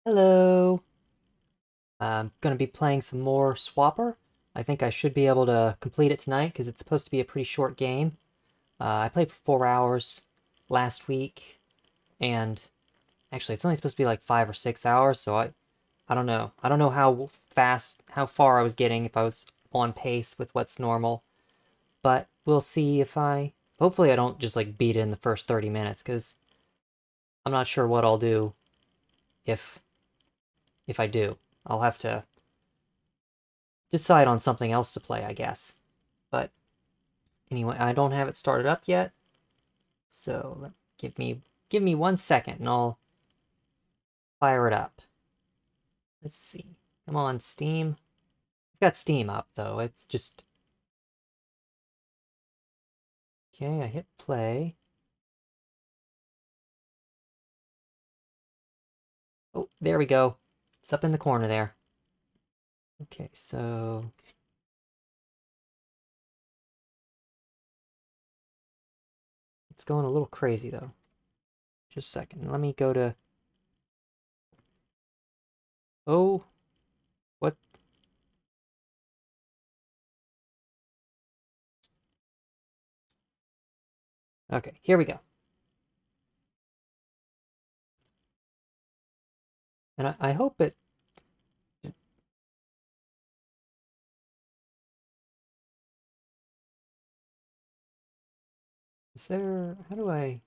Hello. I'm gonna be playing some more Swapper. I think I should be able to complete it tonight because it's supposed to be a pretty short game. I played for 4 hours last week, and actually it's only supposed to be like 5 or 6 hours, so I don't know. I don't know how far I was getting, if I was on pace with what's normal, but we'll see if hopefully I don't just like beat it in the first 30 minutes, because I'm not sure what I'll do if if I do. I'll have to decide on something else to play, I guess. But anyway, I don't have it started up yet, so give me 1 second and I'll fire it up. Let's see. Come on, Steam. I've got Steam up though. It's just okay. I hit play. Oh, there we go. It's up in the corner there. Okay, so it's going a little crazy though. Just a second. Let me go to. Oh, what? Okay, here we go. And I hope it. Is there? How do I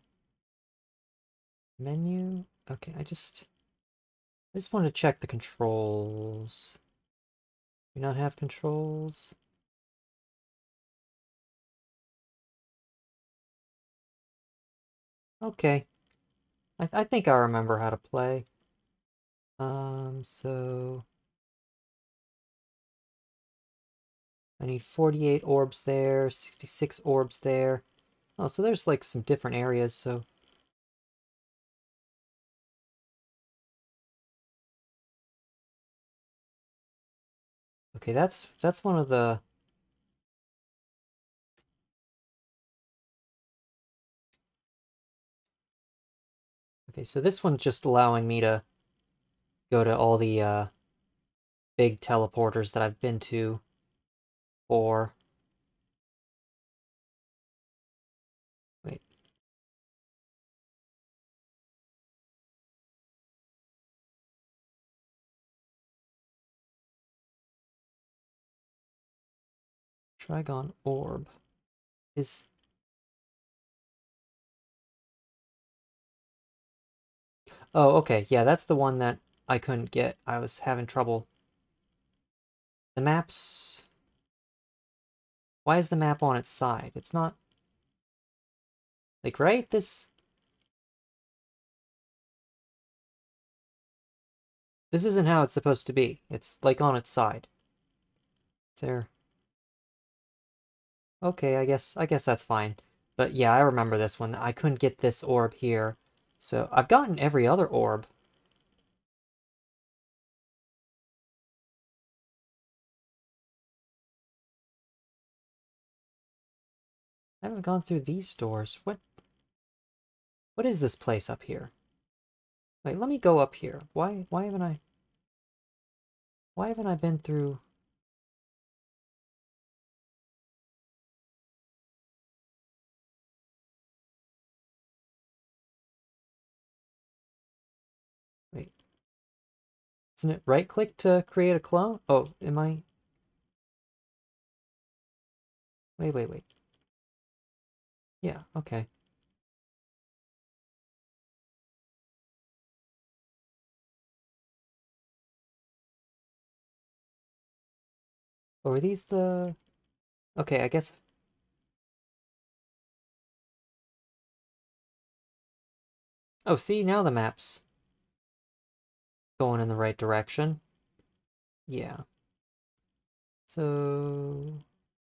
menu? Okay, I just want to check the controls. Do you not have controls? Okay. I think I remember how to play. So I need 48 orbs there, 66 orbs there. Oh, so there's like some different areas, so okay, that's one of the okay, so this one's just allowing me to go to all the big teleporters that I've been to for wait. Trigon orb is oh, okay, yeah, that's the one that I couldn't get. I was having trouble. The maps. Why is the map on its side? It's not like right this isn't how it's supposed to be. It's like on its side. There. Okay, I guess that's fine. But yeah, I remember this one. I couldn't get this orb here. So I've gotten every other orb. I haven't gone through these doors. What is this place up here? Wait, let me go up here. Why haven't I been through? Wait, isn't it right click to create a clone? Oh, am I? Wait. Yeah, okay. Oh, are these the? Okay, I guess. Oh, see, now the map's going in the right direction. Yeah. So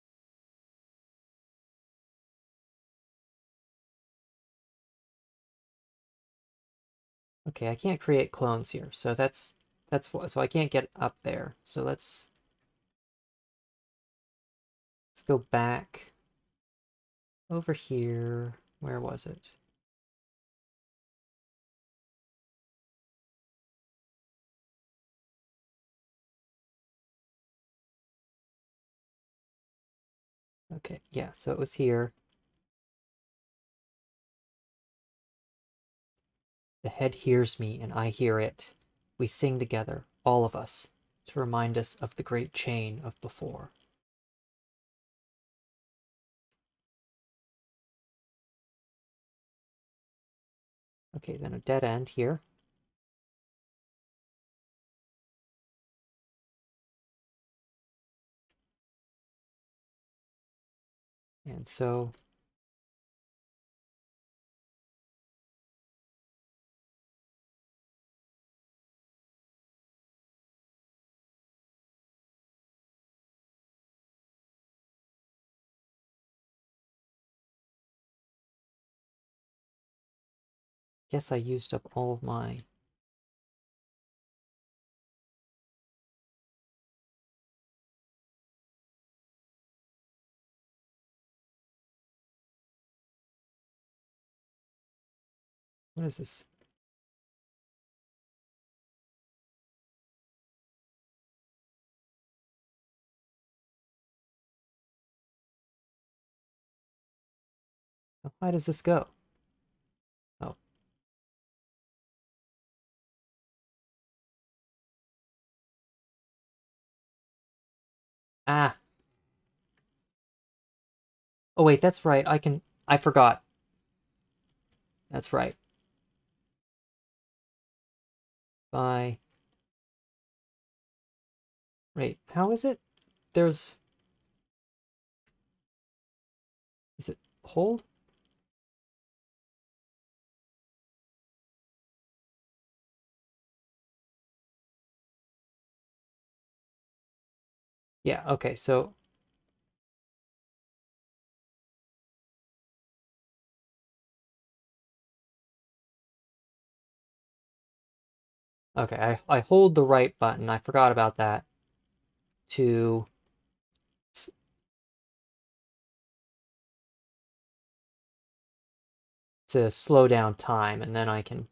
okay, I can't create clones here, so that's what. So I can't get up there. So let's go back over here. Where was it? Okay, yeah, so it was here. The head hears me, and I hear it. We sing together, all of us, to remind us of the great chain of before. Okay, then a dead end here. And so guess I used up all of my... What is this? How high does this go? Oh. Ah! Oh wait, that's right, I forgot. That's right. Bye. Wait, how is it? There's... Is it hold? Yeah, okay, so... Okay, I hold the right button, I forgot about that, to... to slow down time, and then I can...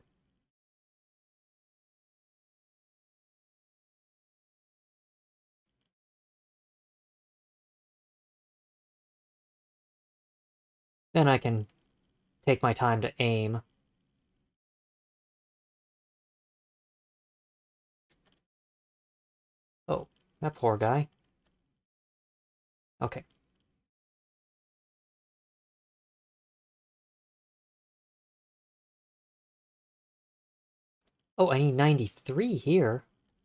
Then I can take my time to aim. Oh, that poor guy. Okay. Oh, I need 93 here.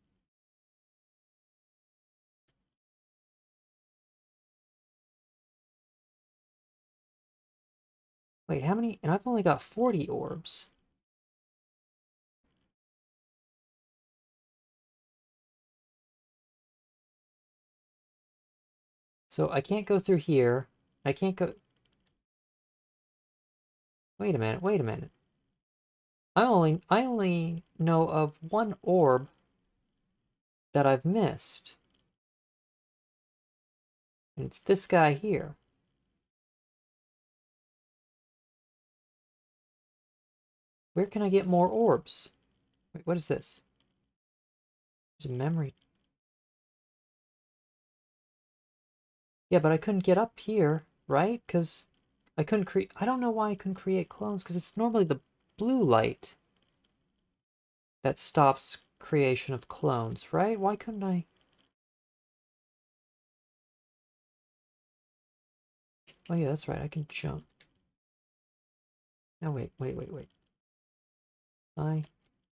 Wait, how many? And I've only got 40 orbs. So I can't go through here. I can't go... Wait a minute, wait a minute. I only know of one orb that I've missed. And it's this guy here. Where can I get more orbs? Wait, what is this? There's a memory. Yeah, but I couldn't get up here, right? Because I couldn't create... I don't know why I couldn't create clones, because it's normally the blue light that stops creation of clones, right? Why couldn't I... Oh yeah, that's right, I can jump. Now wait. I...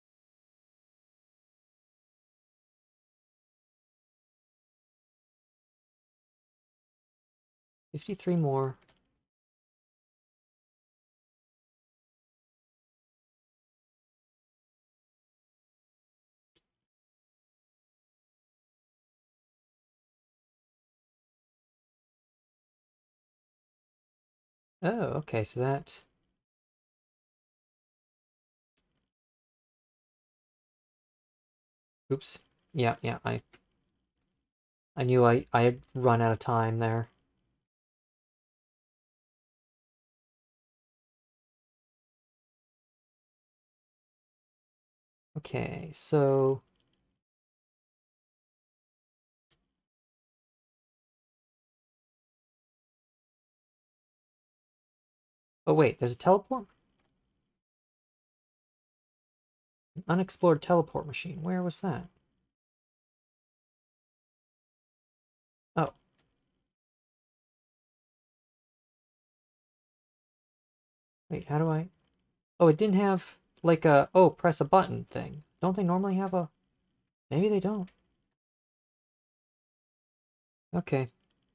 53 more. Oh, okay, so that... Oops. Yeah, I knew I had run out of time there. Okay, so... Oh wait, there's a teleport? An unexplored teleport machine. Where was that? Oh. Wait, how do I... Oh, it didn't have, like, a... Oh, press a button thing. Don't they normally have a... Maybe they don't. Okay.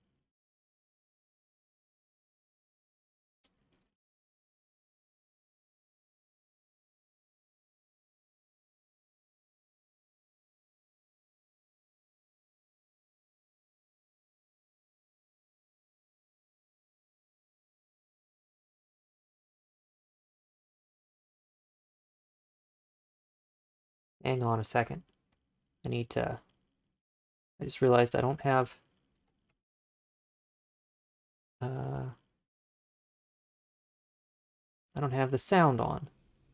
Hang on a second. I need to... I just realized I don't have... I don't have the sound on.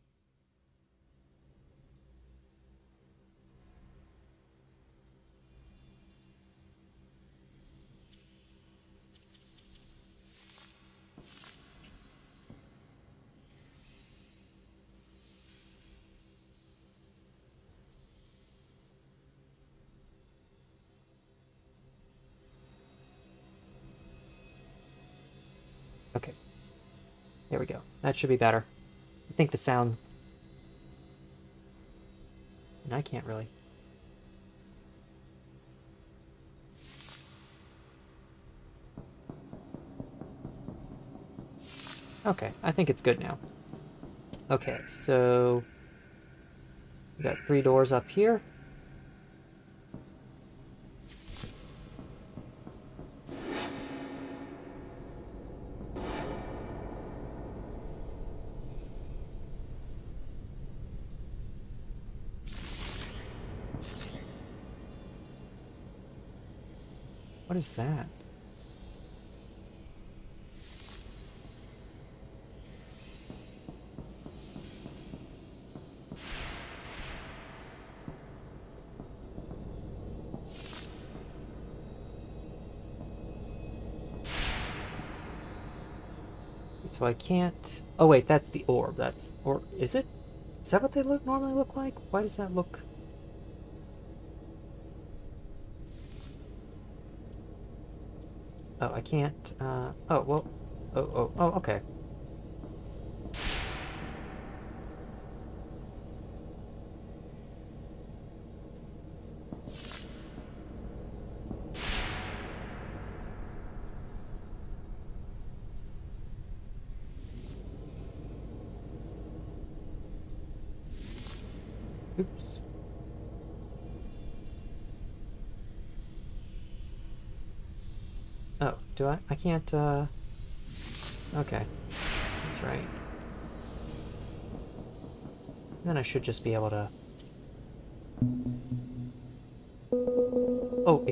Okay. There we go. That should be better. I think the sound... And I can't really... Okay, I think it's good now. Okay, so... We got 3 doors up here. What is that? So I can't... Oh wait, that's the orb. That's... Or is it? Is that what they normally look like? Why does that look... Oh, I can't... Oh, well... Oh, okay. Oops. Oh, do I? I can't, Okay. That's right. Then I should just be able to... Oh,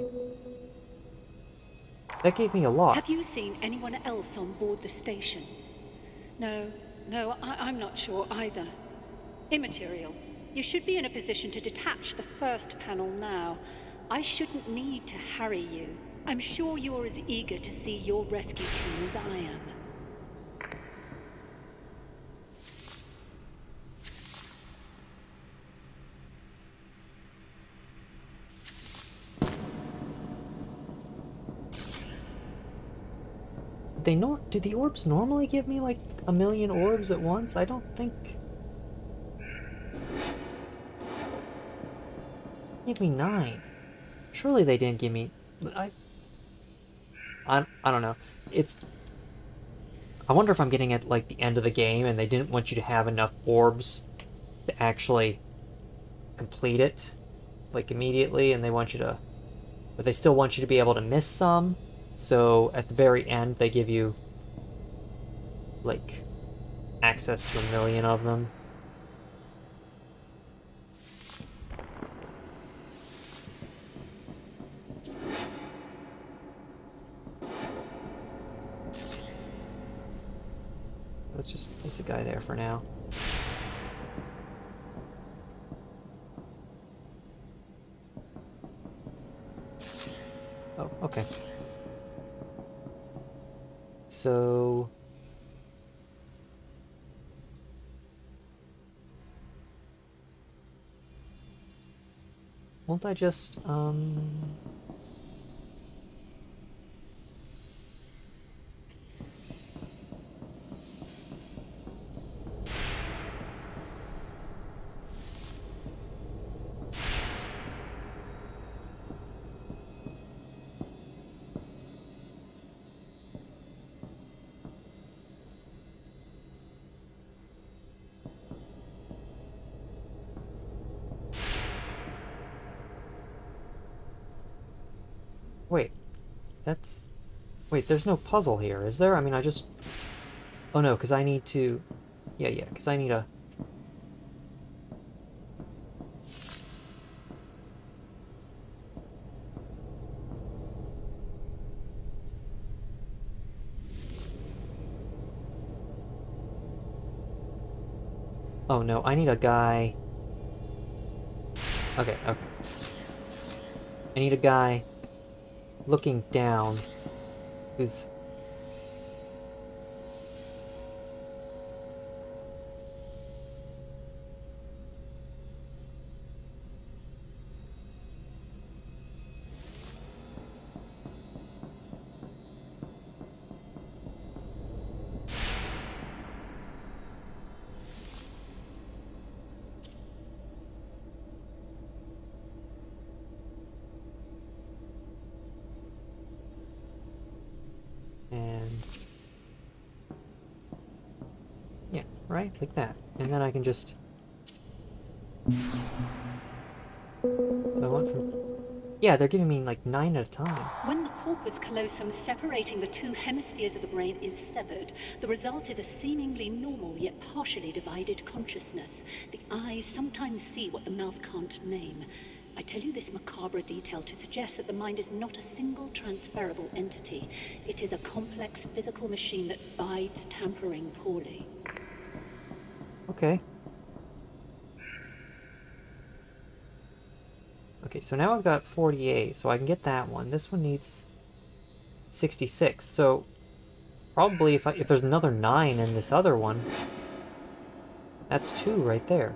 that gave me a lot. Have you seen anyone else on board the station? No, I'm not sure either. Immaterial. You should be in a position to detach the first panel now. I shouldn't need to hurry you. I'm sure you're as eager to see your rescue team as I am. Do the orbs normally give me like 1,000,000 orbs at once? I don't think... Give me 9. Surely they didn't give me... I don't know. It's... I wonder if I'm getting at like the end of the game and they didn't want you to have enough orbs to actually complete it like immediately, and they want you to... But they still want you to be able to miss some. So at the very end, they give you, like, access to 1,000,000 of them. Let's just place a guy there for now. Oh, okay. So... Won't I just, wait, that's... Wait, there's no puzzle here, is there? I mean, I just... Oh no, because I need to... Yeah, because I need a... Oh no, I need a guy... Okay. I need a guy looking down who's... And... Yeah, right? Like that. And then I can just... So I went from... Yeah, they're giving me like 9 at a time. When the corpus callosum separating the two hemispheres of the brain is severed, the result is a seemingly normal yet partially divided consciousness. The eyes sometimes see what the mouth can't name. I tell you this macabre detail to suggest that the mind is not a single transferable entity. It is a complex physical machine that bides tampering poorly. Okay. Okay, so now I've got 48, so I can get that one. This one needs 66, so probably if there's another 9 in this other one, that's 2 right there.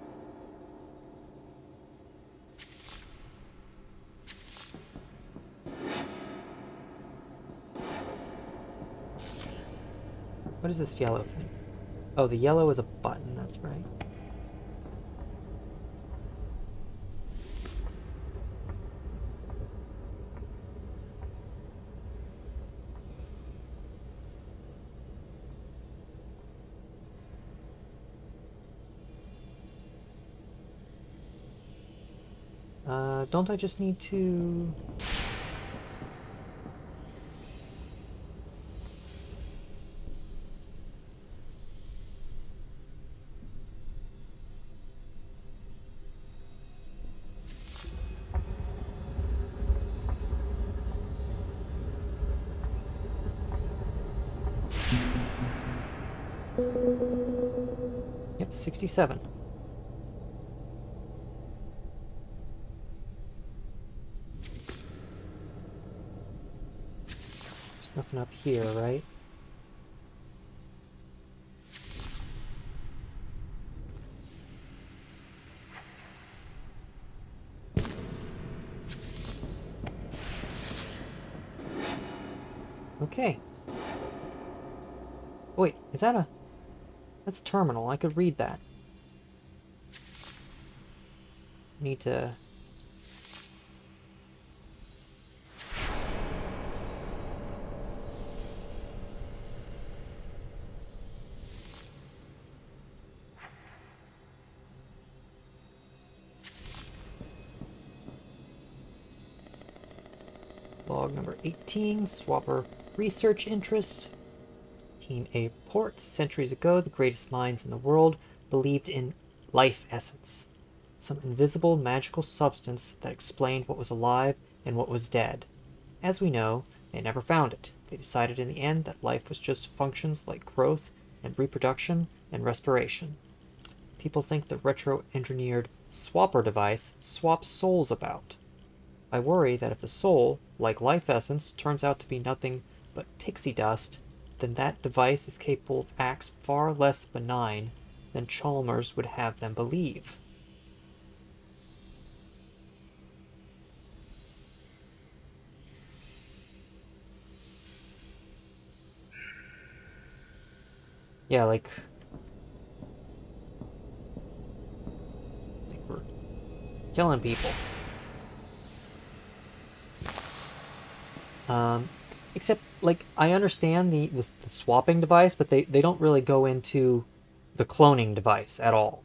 What is this yellow thing? Oh, the yellow is a button, that's right. Don't I just need to... Yep, 67. There's nothing up here, right? Okay. Wait, is that a... That's a terminal. I could read that. Need to... Log number 18, Swapper research interest. Team A reports, centuries ago, the greatest minds in the world believed in life essence, some invisible magical substance that explained what was alive and what was dead. As we know, they never found it. They decided in the end that life was just functions like growth and reproduction and respiration. People think the retro-engineered swapper device swaps souls about. I worry that if the soul, like life essence, turns out to be nothing but pixie dust, then that device is capable of acts far less benign than Chalmers would have them believe. Yeah, like we're killing people. Except, like, I understand the swapping device, but they don't really go into the cloning device at all.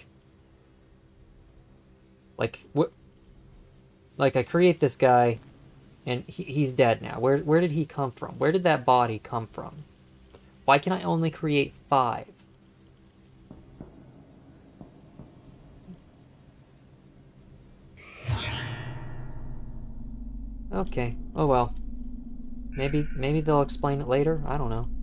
Like, what? Like, I create this guy, and he's dead now. Where did he come from? Where did that body come from? Why can I only create 5? Okay. Oh well. Maybe they'll explain it later. I don't know.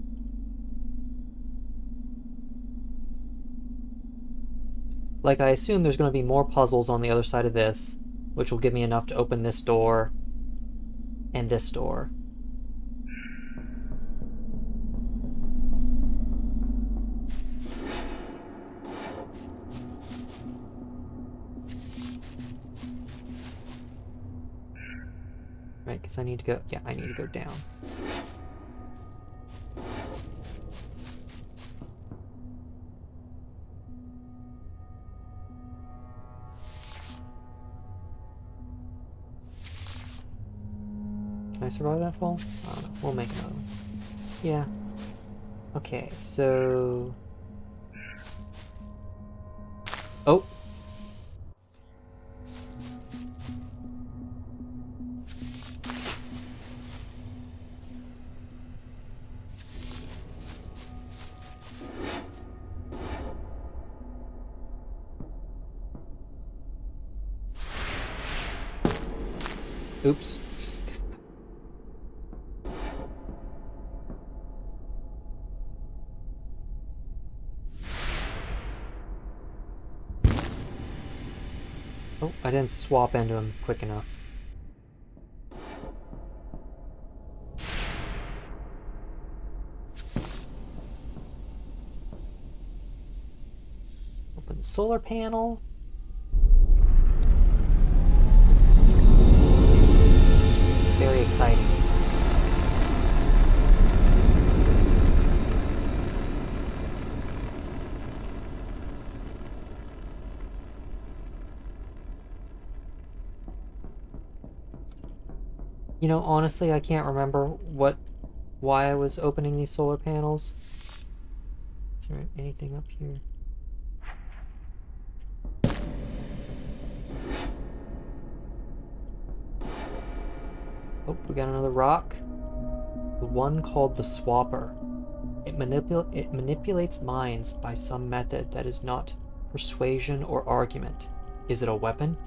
Like, I assume there's going to be more puzzles on the other side of this, which will give me enough to open this door and this door. Right, because I need to go... Yeah, I need to go down. Can I survive that fall? I don't know. We'll make another one. Yeah. Okay, so... Oh! Oops. Oh, I didn't swap into him quick enough. Open the solar panel. Very exciting. You know, honestly, I can't remember why I was opening these solar panels. Is there anything up here? Oh, we got another rock. The one called the Swapper. It manipulates minds by some method that is not persuasion or argument. Is it a weapon?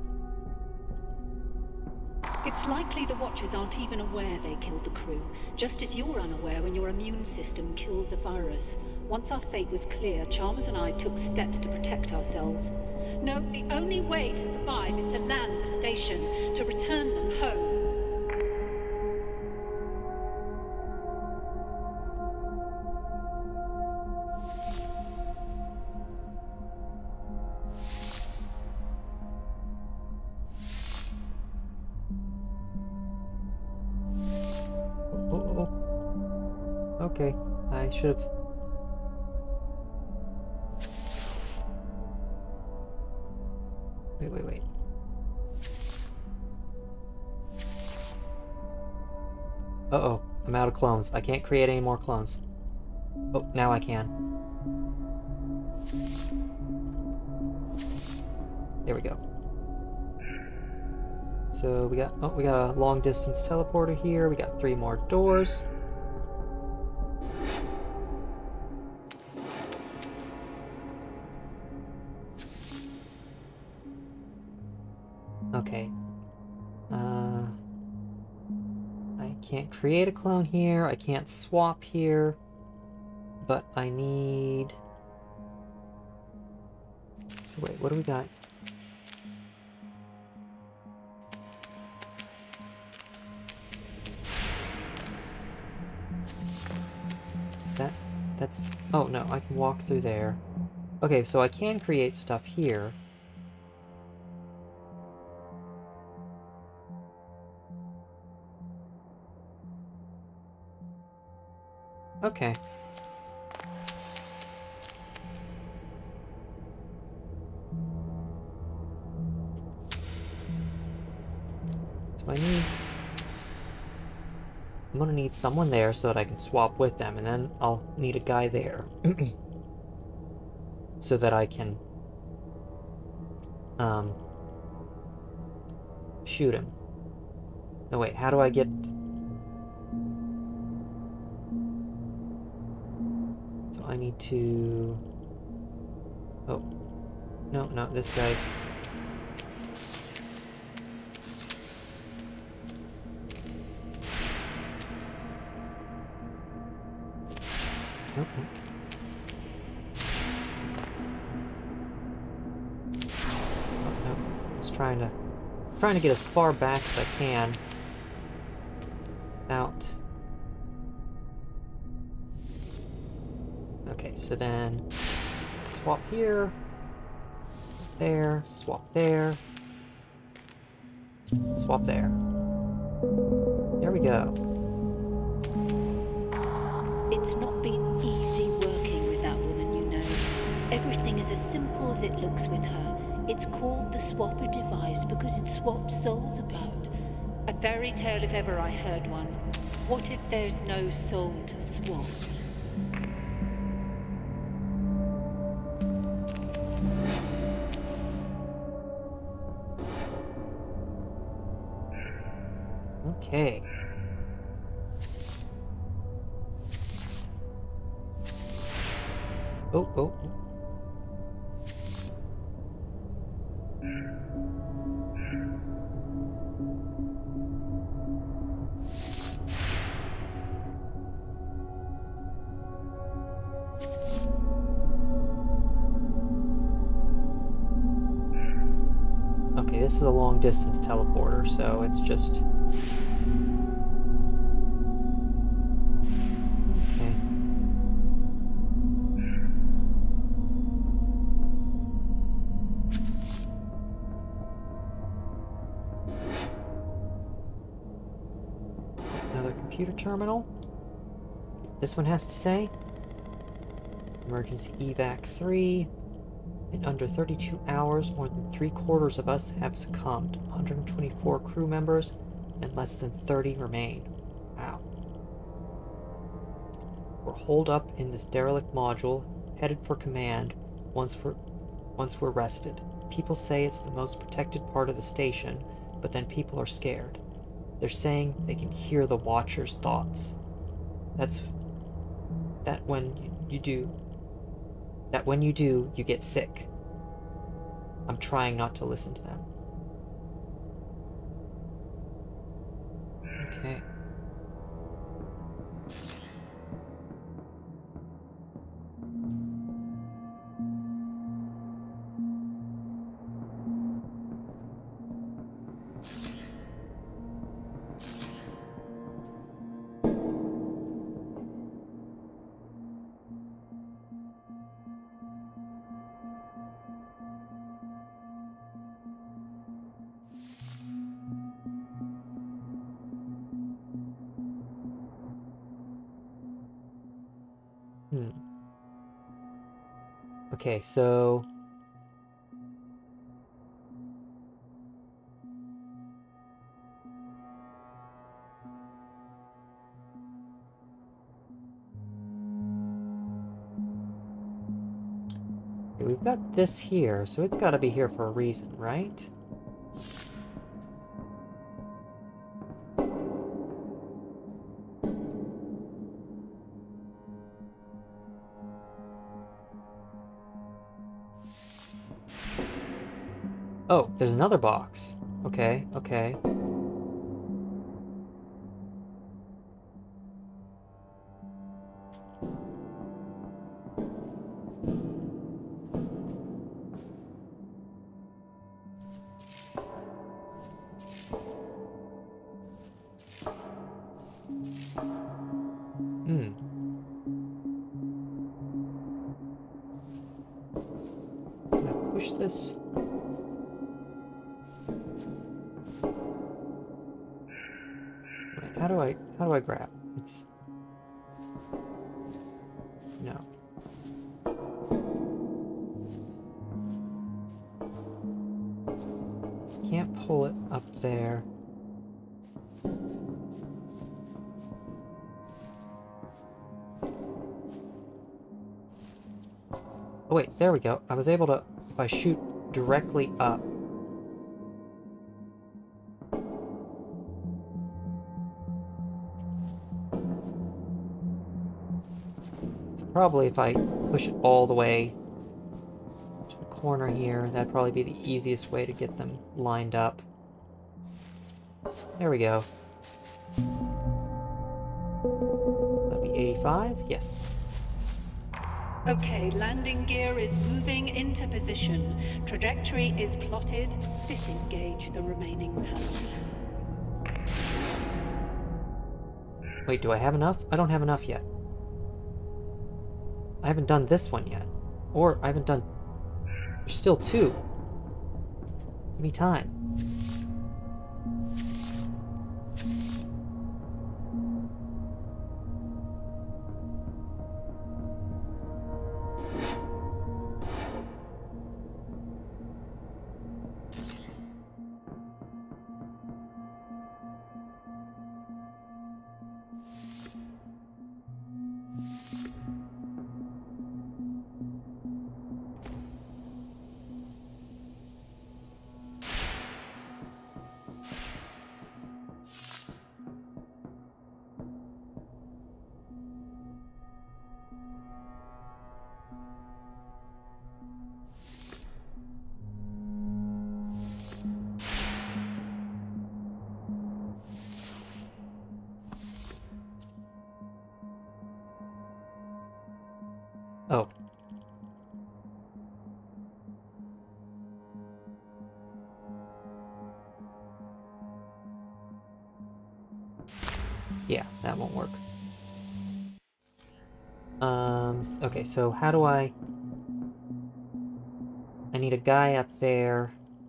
It's likely the Watchers aren't even aware they killed the crew, just as you're unaware when your immune system kills a virus. Once our fate was clear, Chalmers and I took steps to protect ourselves. No, the only way to survive is to land the station, to return them home. Oh. Okay, I should have... Wait. Uh-oh, I'm out of clones. I can't create any more clones. Oh, now I can. There we go. So we got a long distance teleporter here. We got 3 more doors. Okay. I can't create a clone here. I can't swap here. But I need... Wait, what do we got? That's... Oh, no, I can walk through there. Okay, so I can create stuff here. Okay. So I'm gonna need someone there so that I can swap with them, and then I'll need a guy there. So that I can shoot him. No, wait, how do I get... So I need to... Oh. No, this guy's... Nope. Oh, no. I was trying to get as far back as I can without... Okay, so then swap here, there, swap there, swap there. There we go. It's not been easy working with that woman, you know. Everything is as simple as it looks with her. It's called the swapper device because it swaps souls about. A fairy tale if ever I heard one. What if there's no soul to swap? Okay. Oh. Okay, this is a long distance teleporter, so it's just... Okay. Another computer terminal. Let's see what this one has to say. Emergency evac 3. In under 32 hours, more than 3/4 of us have succumbed. 124 crew members, and less than 30 remain. Wow. We're holed up in this derelict module, headed for command once we're rested. People say it's the most protected part of the station, but then people are scared. They're saying they can hear the Watcher's thoughts. When you do, you get sick. I'm trying not to listen to them. Okay. Okay, so... Okay, we've got this here, so it's gotta be here for a reason, right? Oh, there's another box. Okay. Can I push this? Wait, how do I grab? It's... No. Can't pull it up there. Oh wait, there we go. I was able to, if I shoot directly up. So probably if I push it all the way to the corner here, that'd probably be the easiest way to get them lined up. There we go. That'd be 85, yes. Okay, landing gear is moving into position. Trajectory is plotted. Disengage the remaining panels. Wait, do I have enough? I don't have enough yet. I haven't done this one yet. Or, I haven't done... There's still 2. Give me time. Oh. Yeah, that won't work. Okay, so how do I need a guy up there.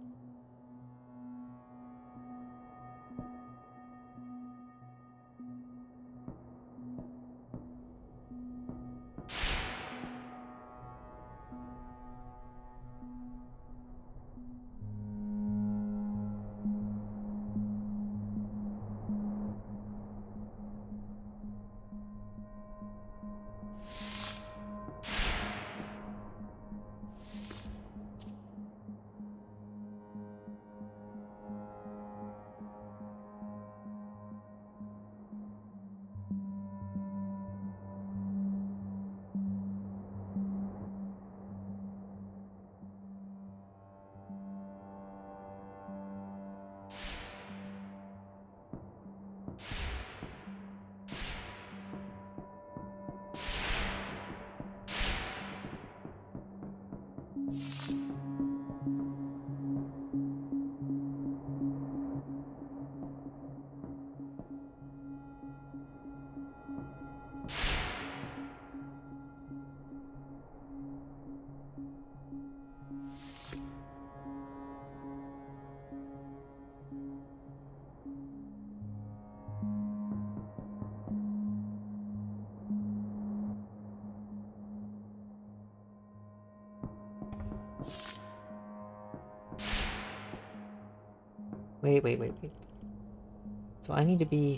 Wait. So I need to be...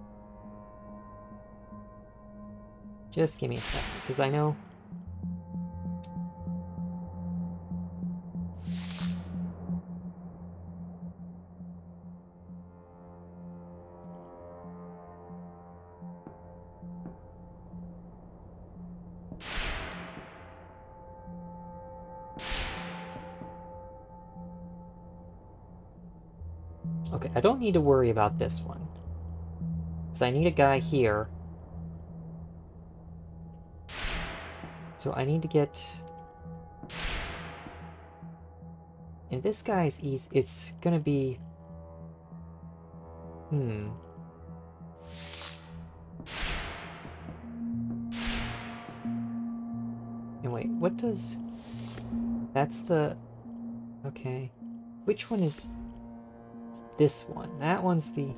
Just give me a second, because I know... Okay, I don't need to worry about this one. Because I need a guy here. So I need to get... And this guy's easy. It's gonna be... And wait, what does... That's the... Okay. Which one is... It's this one. That one's the...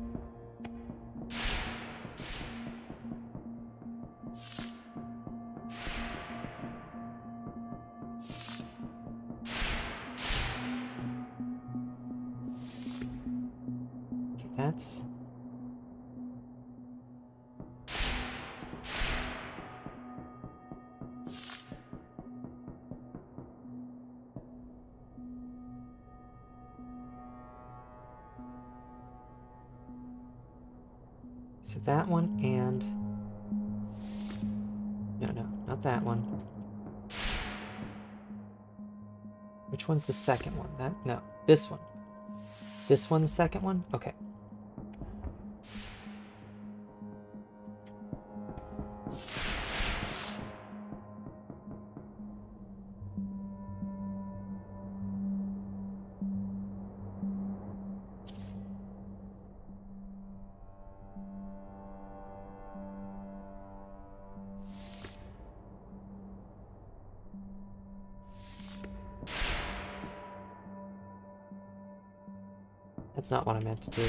Okay, that's... So that one and... No, not that one. Which one's the second one? No, this one. This one, the second one? Okay. That's not what I meant to do.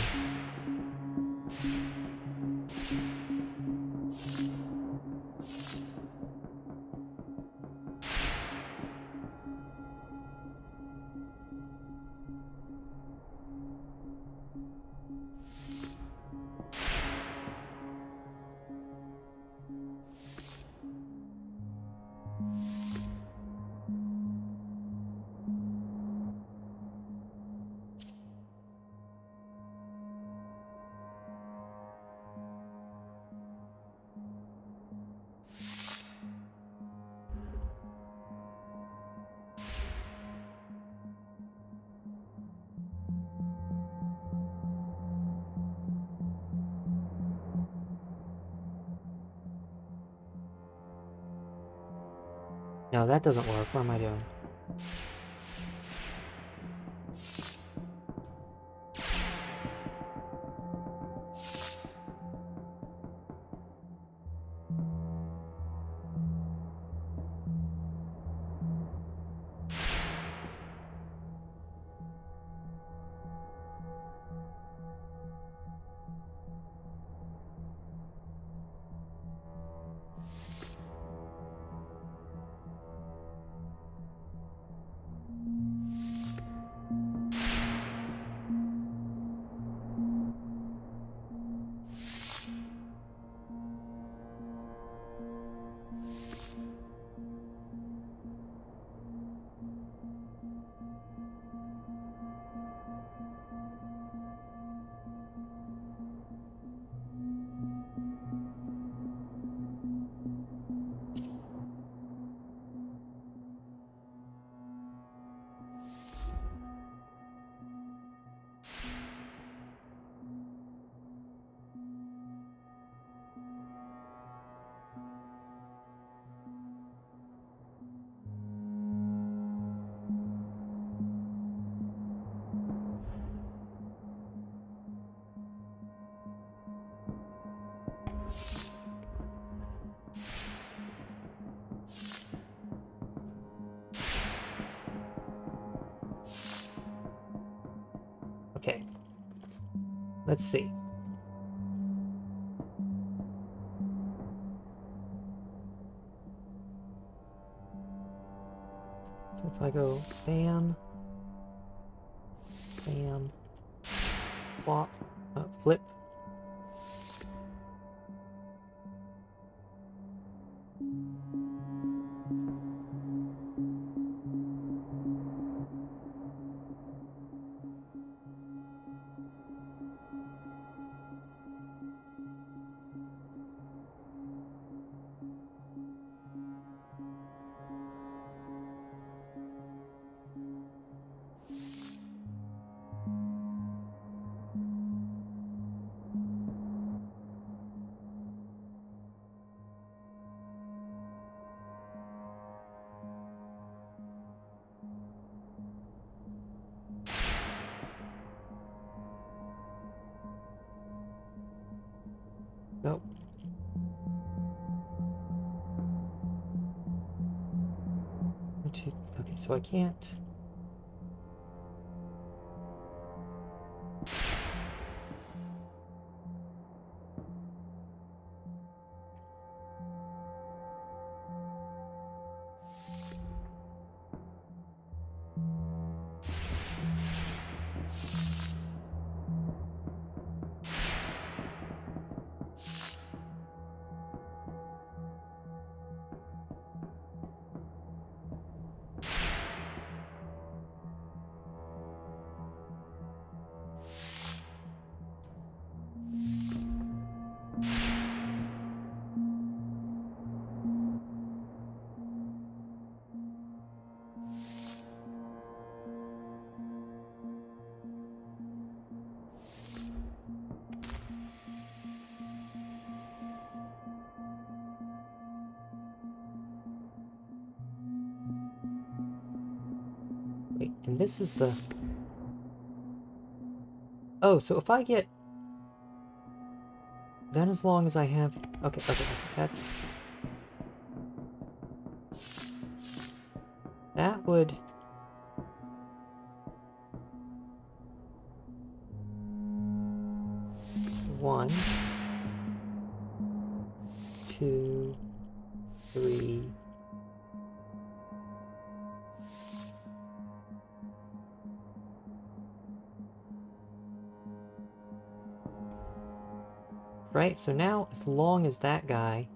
No, that doesn't work. What am I doing? Okay. Let's see. So if I go bam, bam, flop, flip. Go. One, two, okay, so I can't. And this is the... Oh, so if I get... Then as long as I have... Okay, that's... That would... One... Two... Three... Right, so now, as long as that guy...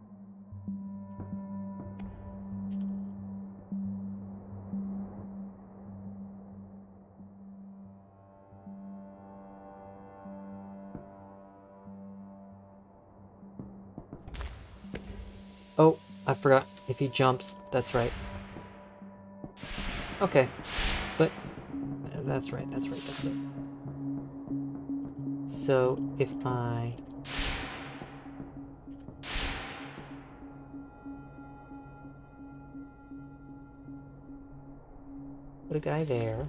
Oh, I forgot. If he jumps, that's right. Okay, but... That's right. So, if I... Put a guy there.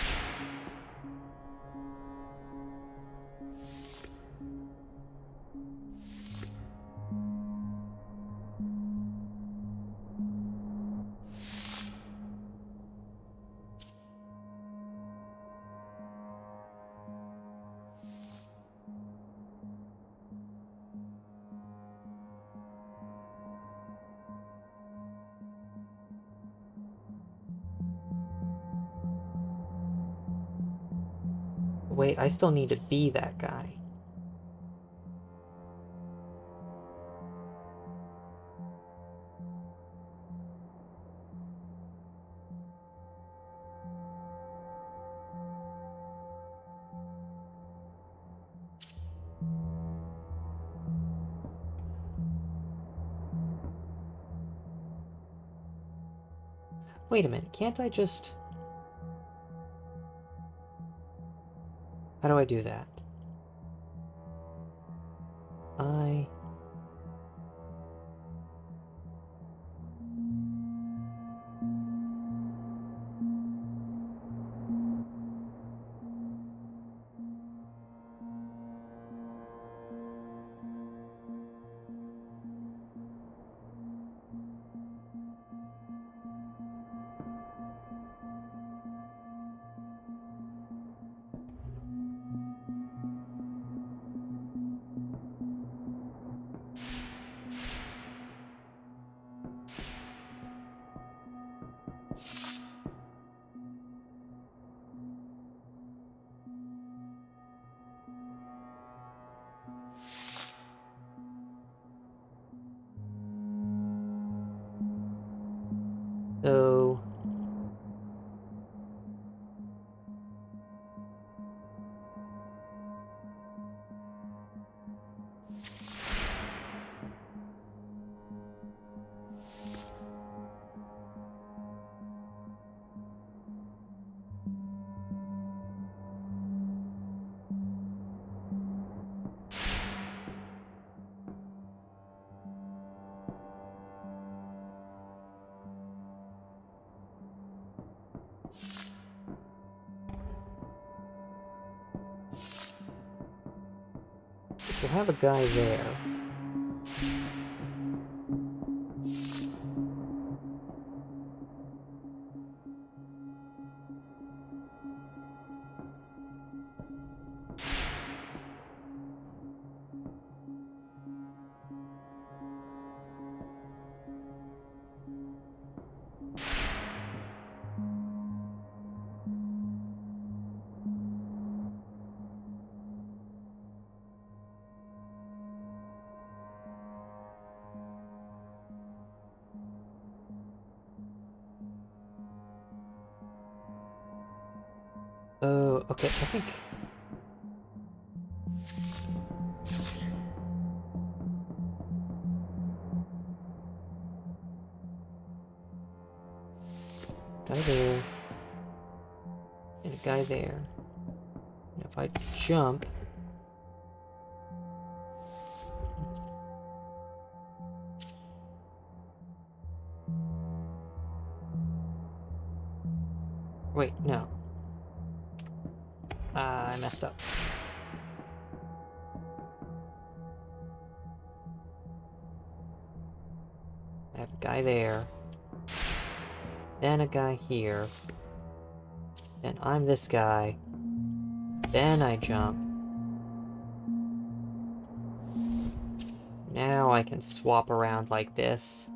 Wait, I still need to be that guy. Wait a minute, can't I just... How do I do that? I... So... So have a guy there. Oh, okay, I think... Guy there. And a guy there. And if I jump... Wait, no. I messed up. I have a guy there. Then a guy here. Then I'm this guy. Then I jump. Now I can swap around like this.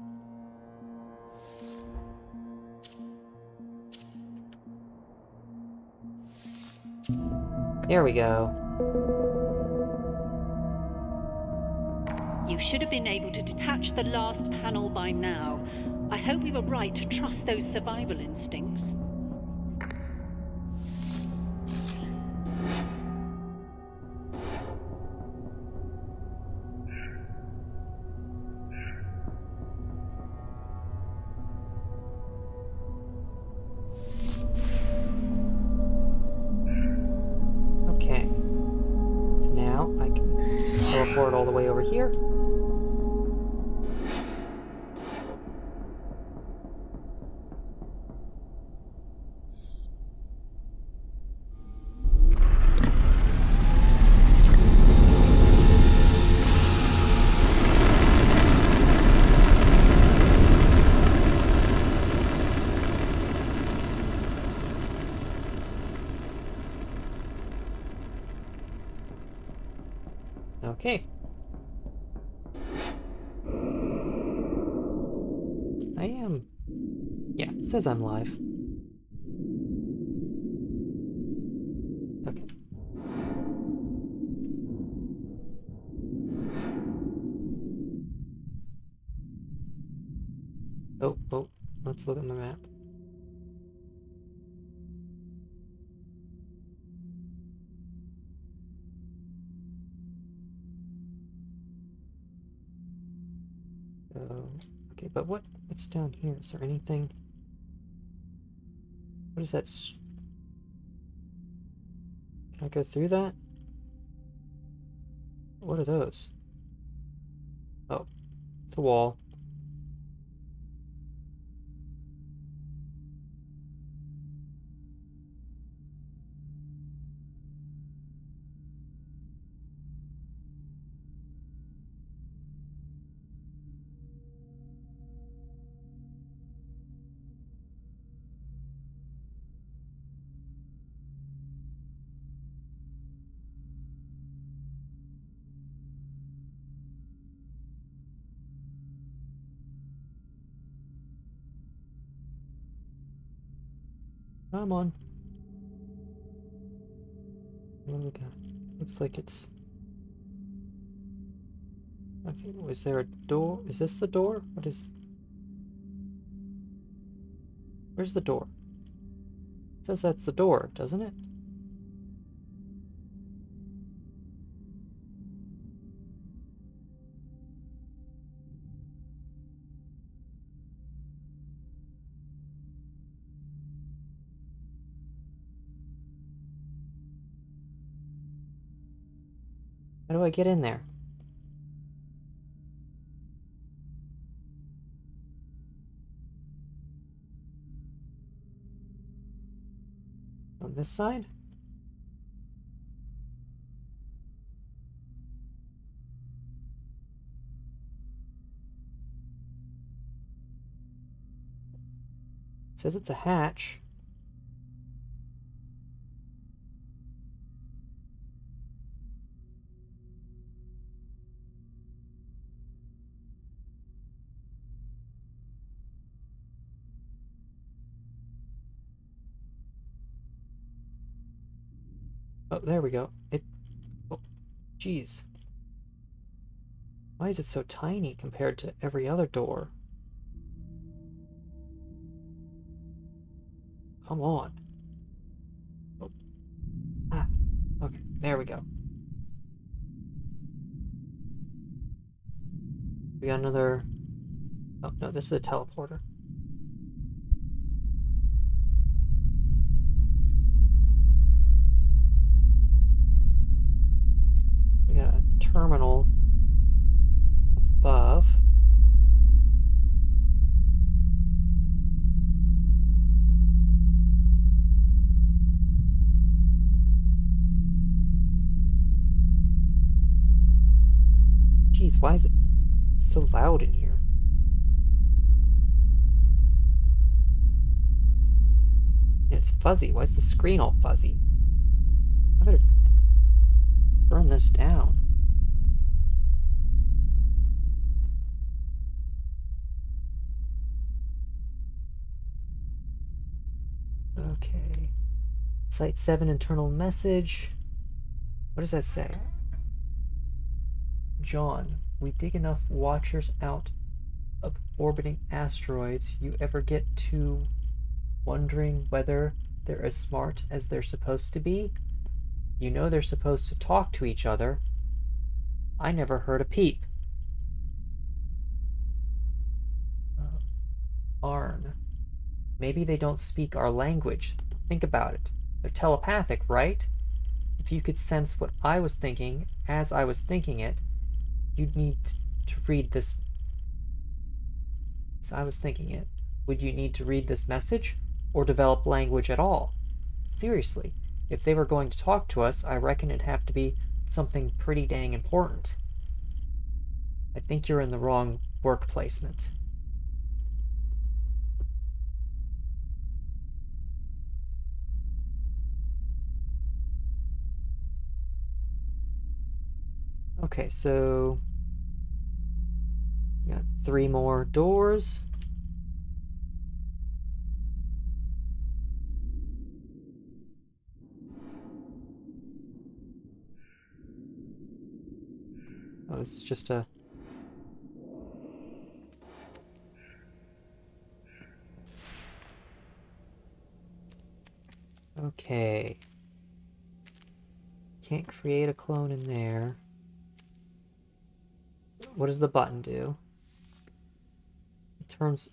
There we go. You should have been able to detach the last panel by now. I hope we were right to trust those survival instincts. Okay. So now I can just teleport all the way over here. Okay. I am... Yeah, it says I'm live. Okay. Oh, let's look at my map. Okay, but what's down here? Is there anything? What is that? Can I go through that? What are those? Oh, it's a wall. Come on. What do we got? Looks like it's... Okay, was there a door? Is this the door? What is... Where's the door? It says that's the door, doesn't it? How do I get in there? On this side? It says it's a hatch. Oh, there we go. Oh, jeez. Why is it so tiny compared to every other door? Come on. Oh. Ah, okay, there we go. We got another... Oh, no, this is a teleporter. We got a terminal above. Why is it so loud in here? And it's fuzzy. Why is the screen all fuzzy? I better turn this down. Okay. Site 7 internal message. What does that say? John, we dig enough watchers out of orbiting asteroids. You ever get to wondering whether they're as smart as they're supposed to be? You know they're supposed to talk to each other. I never heard a peep. Arn. Maybe they don't speak our language. Think about it. They're telepathic, right? If you could sense what I was thinking as I was thinking it, you'd need to read this. As I was thinking it, would you need to read this message or develop language at all? Seriously, if they were going to talk to us, I reckon it'd have to be something pretty dang important. I think you're in the wrong work placement. Okay, so we got 3 more doors. Oh, this is just a... Okay. Can't create a clone in there. What does the button do? It turns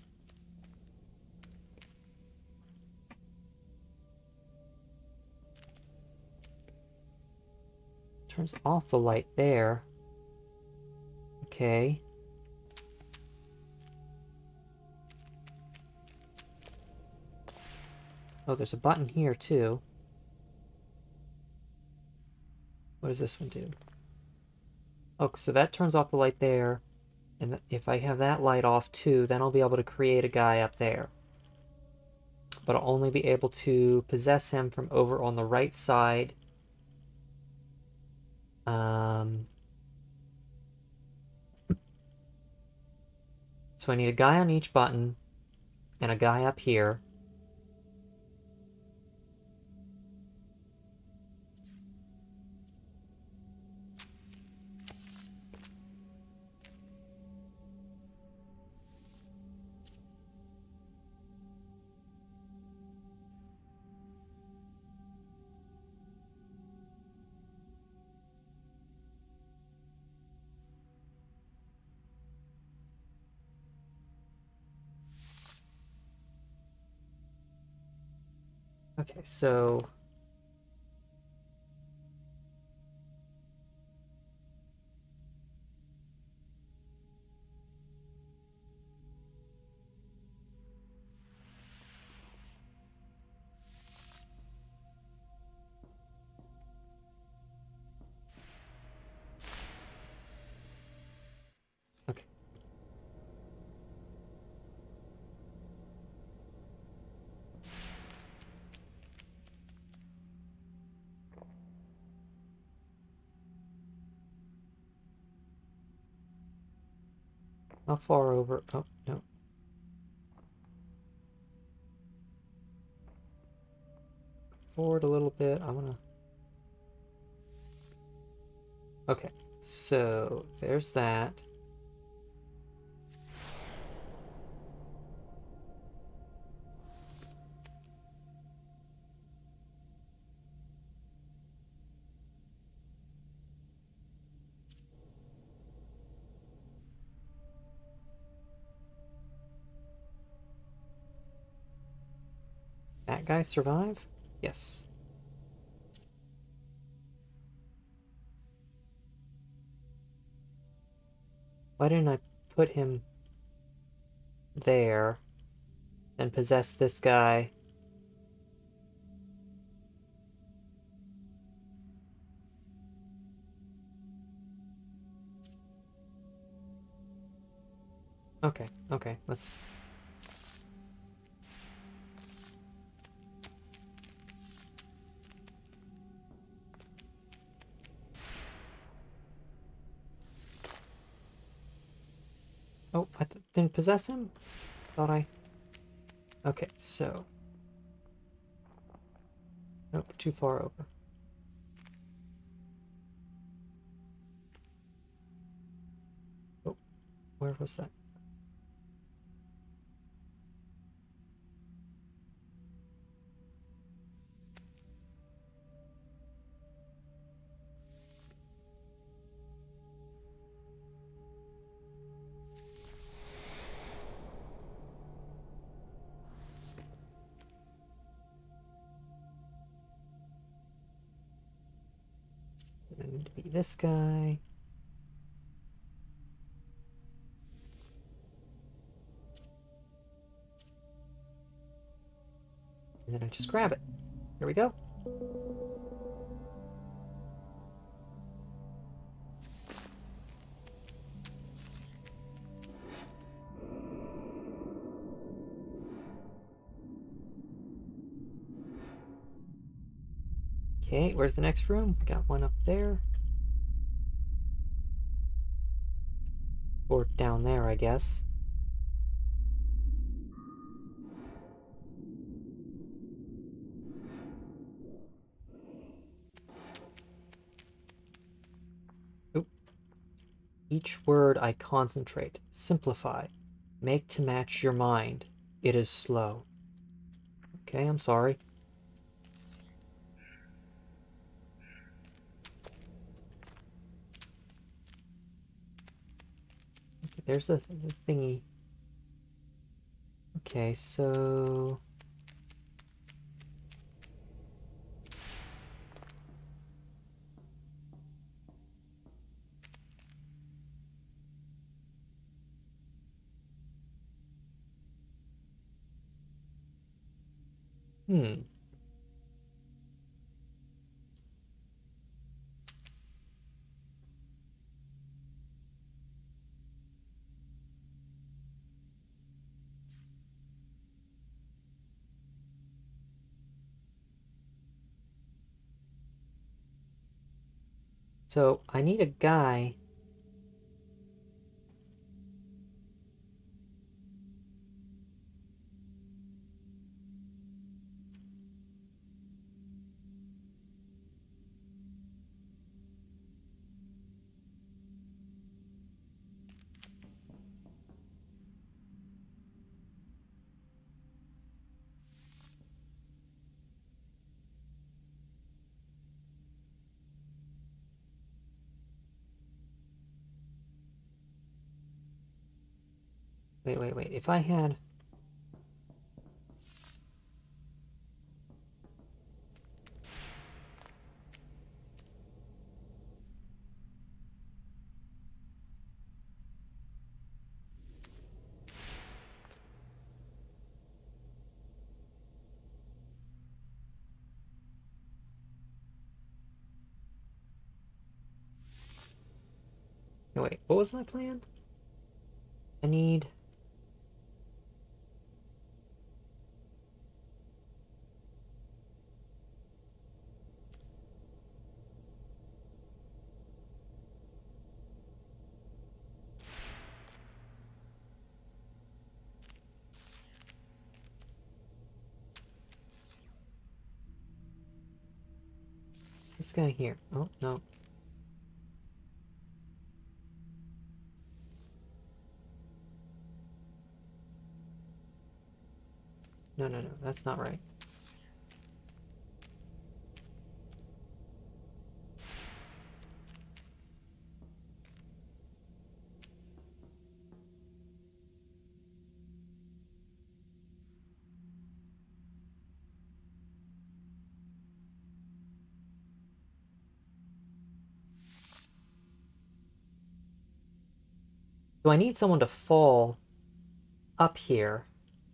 off the light there. Okay. Oh, there's a button here too. What does this one do? Oh, so that turns off the light there. And if I have that light off too, then I'll be able to create a guy up there. But I'll only be able to possess him from over on the right side. So I need a guy on each button and a guy up here. Okay, so... Okay. How far over? Oh, no. Forward a little bit. I want to... Okay, so there's that. That guy survive? Yes. Why didn't I put him there and possess this guy? Okay, okay, let's... Oh, I didn't possess him? Thought I... Okay, so... Nope, too far over. Oh, where was that? I need to be this guy. And then I just grab it. Here we go. Okay, where's the next room? Got one up there. Or down there, I guess. Oop. Each word I concentrate. Simplify. Make to match your mind. It is slow. Okay, I'm sorry. Okay, there's the thingy. Okay, so... Hmm. So, I need a guy... Wait. If I had... No, wait, what was my plan? I need... This guy here. Oh, no. No, that's not right. So I need someone to fall up here.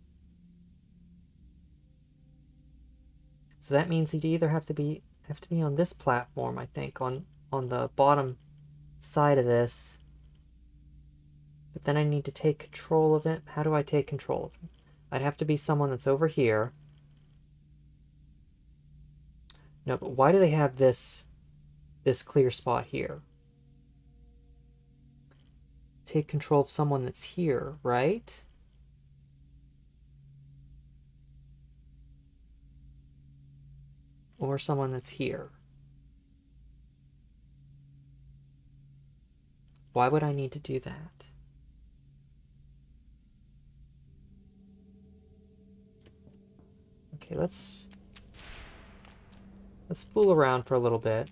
So that means he'd either have to be on this platform, I think, on the bottom side of this. But then I need to take control of it. How do I take control of it? I'd have to be someone that's over here. No, but why do they have this clear spot here? Take control of someone that's here, right? Or someone that's here. Why would I need to do that? Okay, let's fool around for a little bit.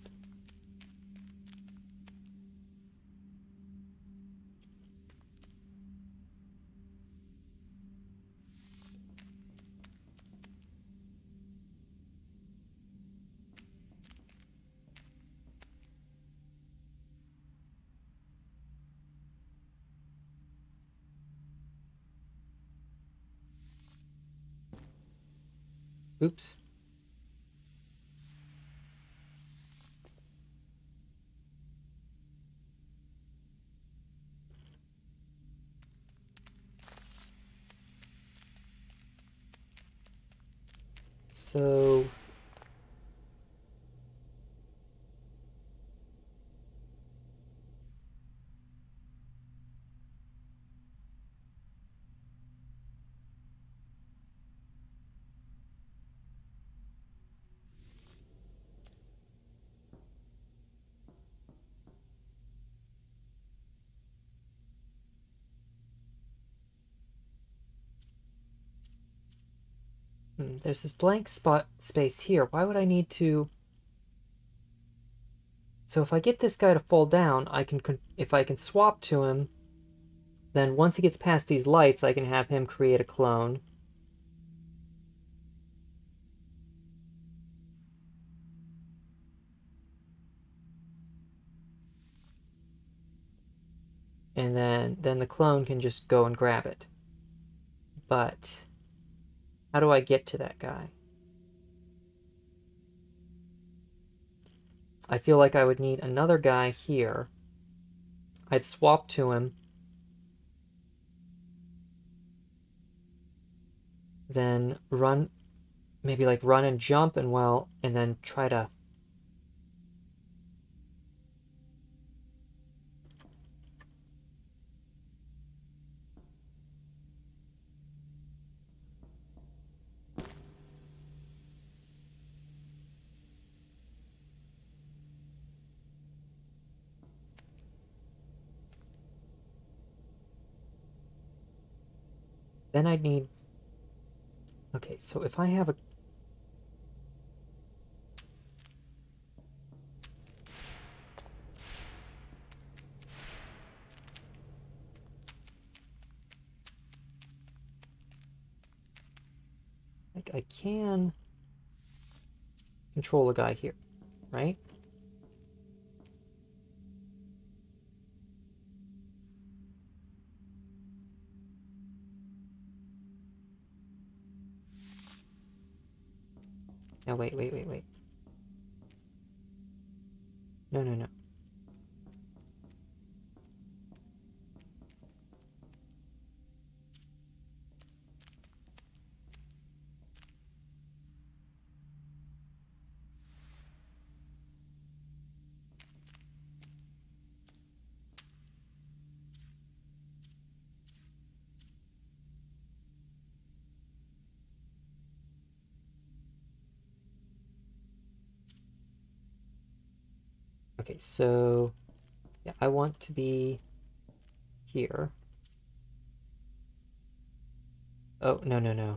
Oops. So there's this blank space here. Why would I need to... So if I get this guy to fall down, if I can swap to him, then once he gets past these lights, I can have him create a clone. And then the clone can just go and grab it. But how do I get to that guy? I feel like I would need another guy here. I'd swap to him. Then run, maybe like run and jump and then try to... Then I'd need... Okay, so if I have a... Like, I can control a guy here, right? Now, wait. No. Okay, so... Yeah, I want to be here. Oh, no.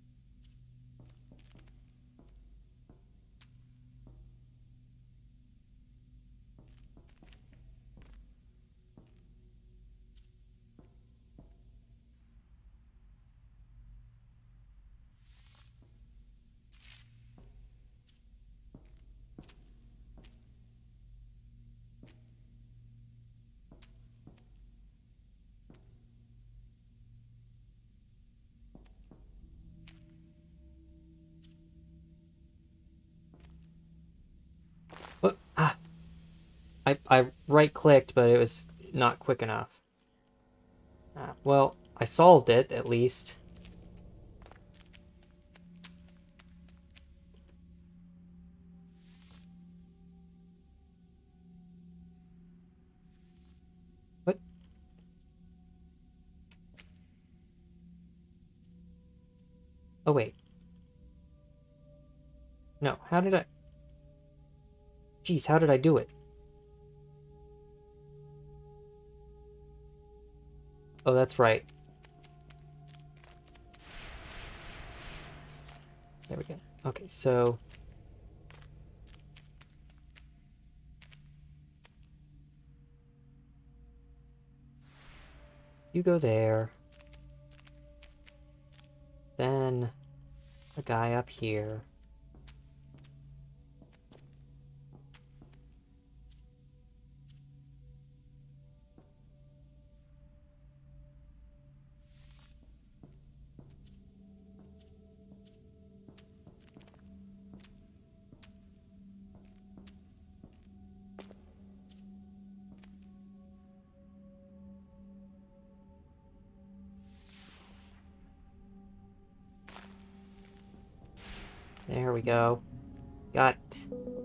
What? I right-clicked, but it was not quick enough. Well, I solved it, at least. What? Oh, wait. No, how did I... Jeez, how did I do it? Oh, that's right. There we go. Okay, so... You go there. Then... a guy up here. There we go. Got it.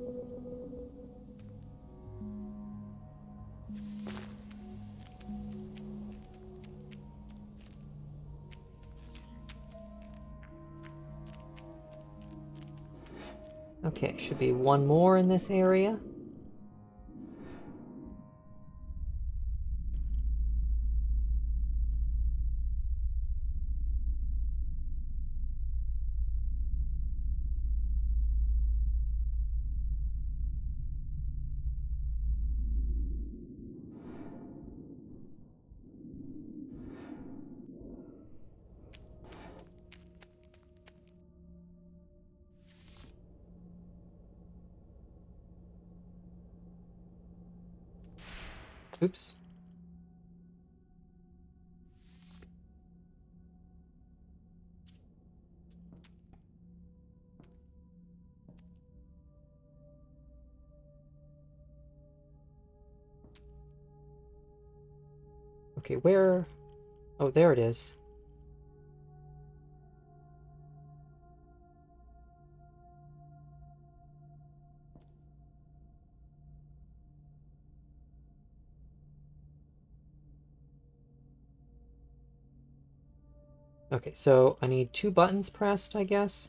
Okay, should be one more in this area. Oops. Okay, where... Oh, there it is. Okay, so I need 2 buttons pressed, I guess.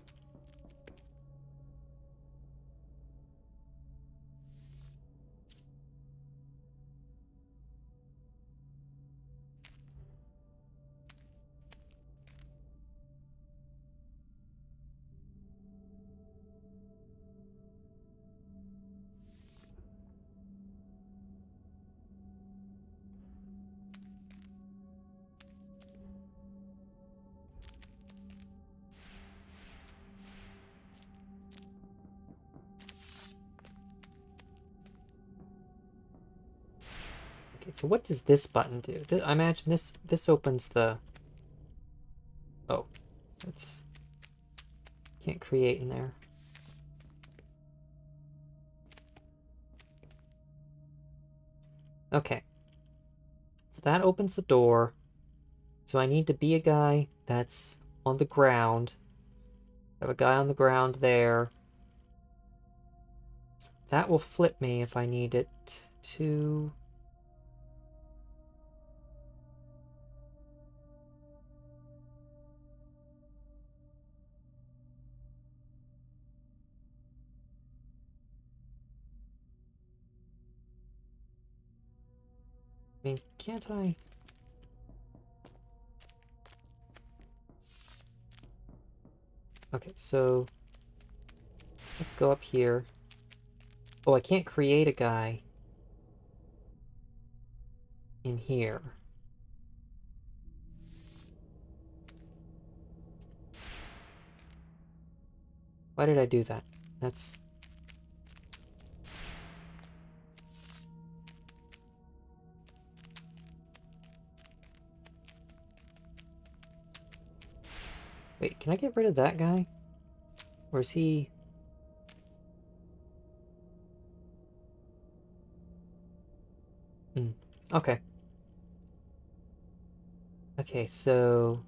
Okay, so what does this button do? I imagine this opens the... Oh, that's... Can't create in there. Okay. So that opens the door. So I need to be a guy that's on the ground. Have a guy on the ground there. That will flip me if I need it to... I mean, can't I... Okay, so... Let's go up here. Oh, I can't create a guy in here. Why did I do that? That's... Wait, can I get rid of that guy? Or is he... Okay. Okay, so...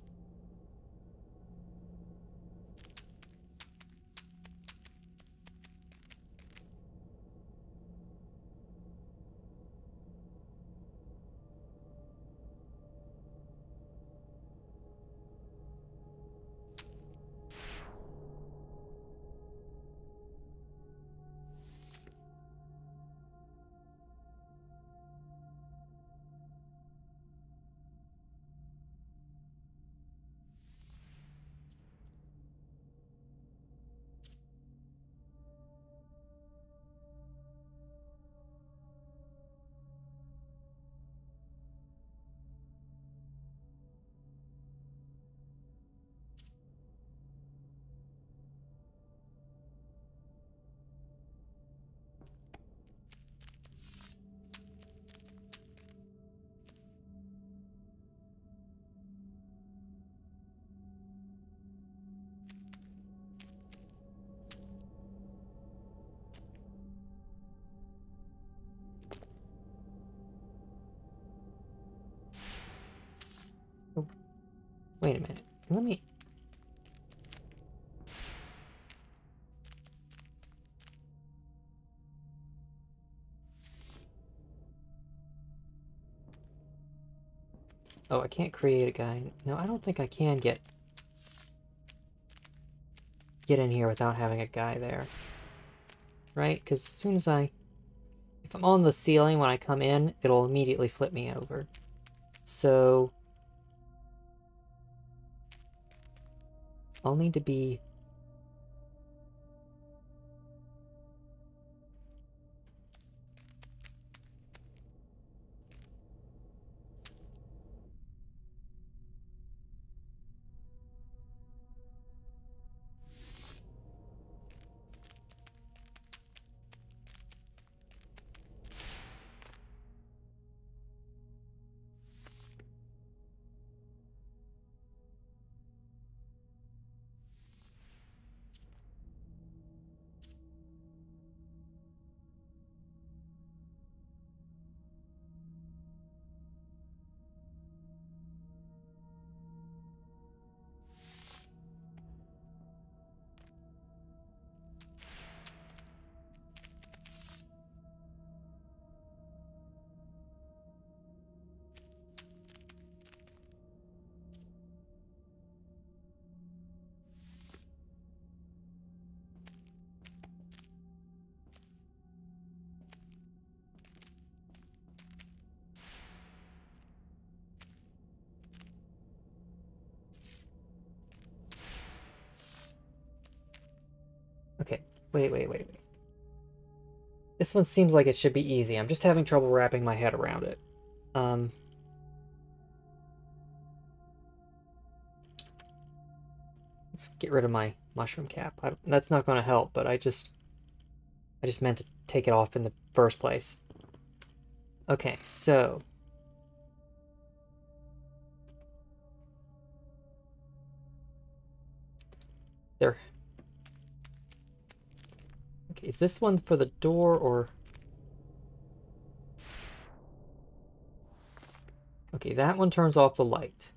Oh, wait a minute. Let me... Oh, I can't create a guy. No, I don't think I can get in here without having a guy there. Right? Because as soon as I... If I'm on the ceiling when I come in, it'll immediately flip me over. So... I'll need to be... Okay, wait. This one seems like it should be easy. I'm just having trouble wrapping my head around it. Let's get rid of my mushroom cap. That's not going to help, but I just meant to take it off in the first place. Okay, so... There... Okay, is this one for the door, or... Okay, that one turns off the light.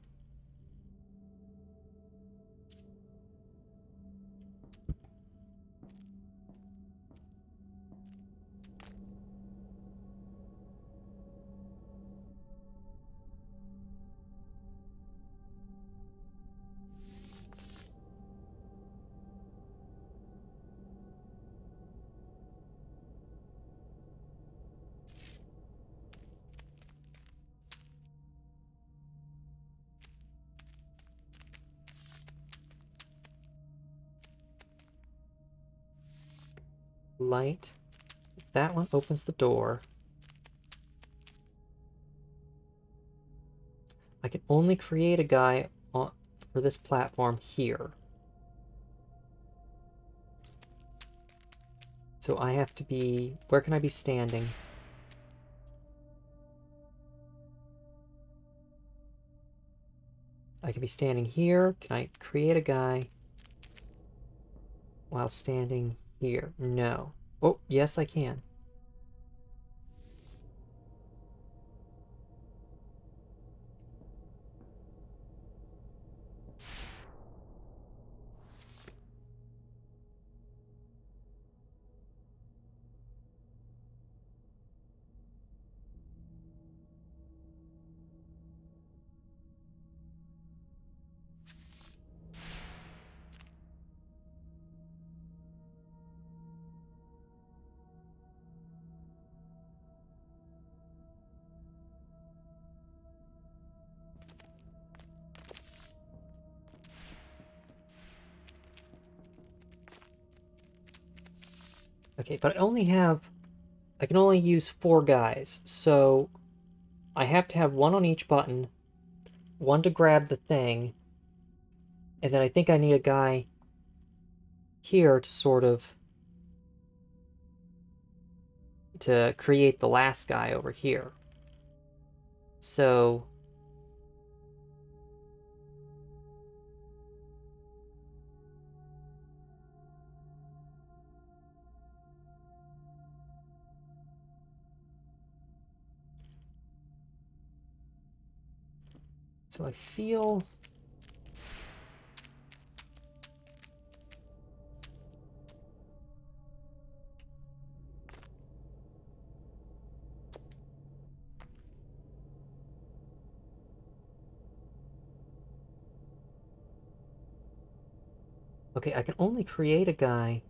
Light. That one opens the door. I can only create a guy on, for this platform here. So I have to be... Where can I be standing? I can be standing here. Can I create a guy while standing here? No. Oh, yes, I can. Okay, but I can only use 4 guys, so I have to have one on each button, one to grab the thing, and then I think I need a guy here to sort of to create the last guy over here. So I feel okay, I can only create a guy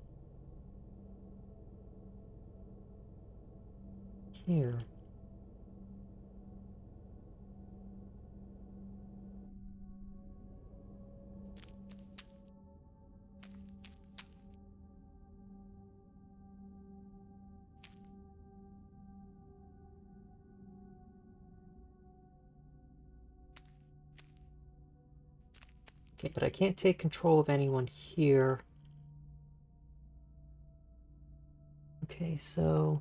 here. Okay, but I can't take control of anyone here. Okay, so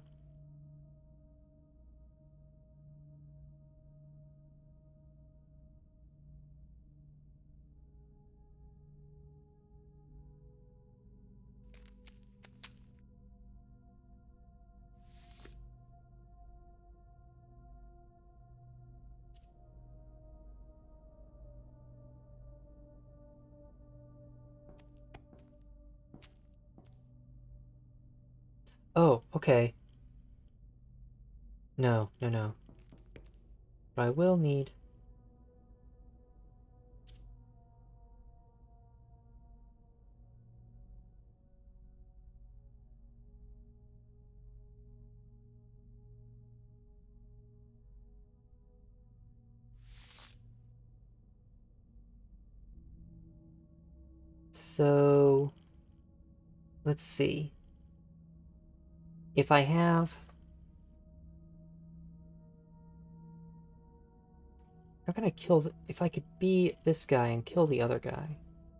oh, okay. No, no, no. But I will need... So let's see. If I have... How can I kill the... If I could be this guy and kill the other guy.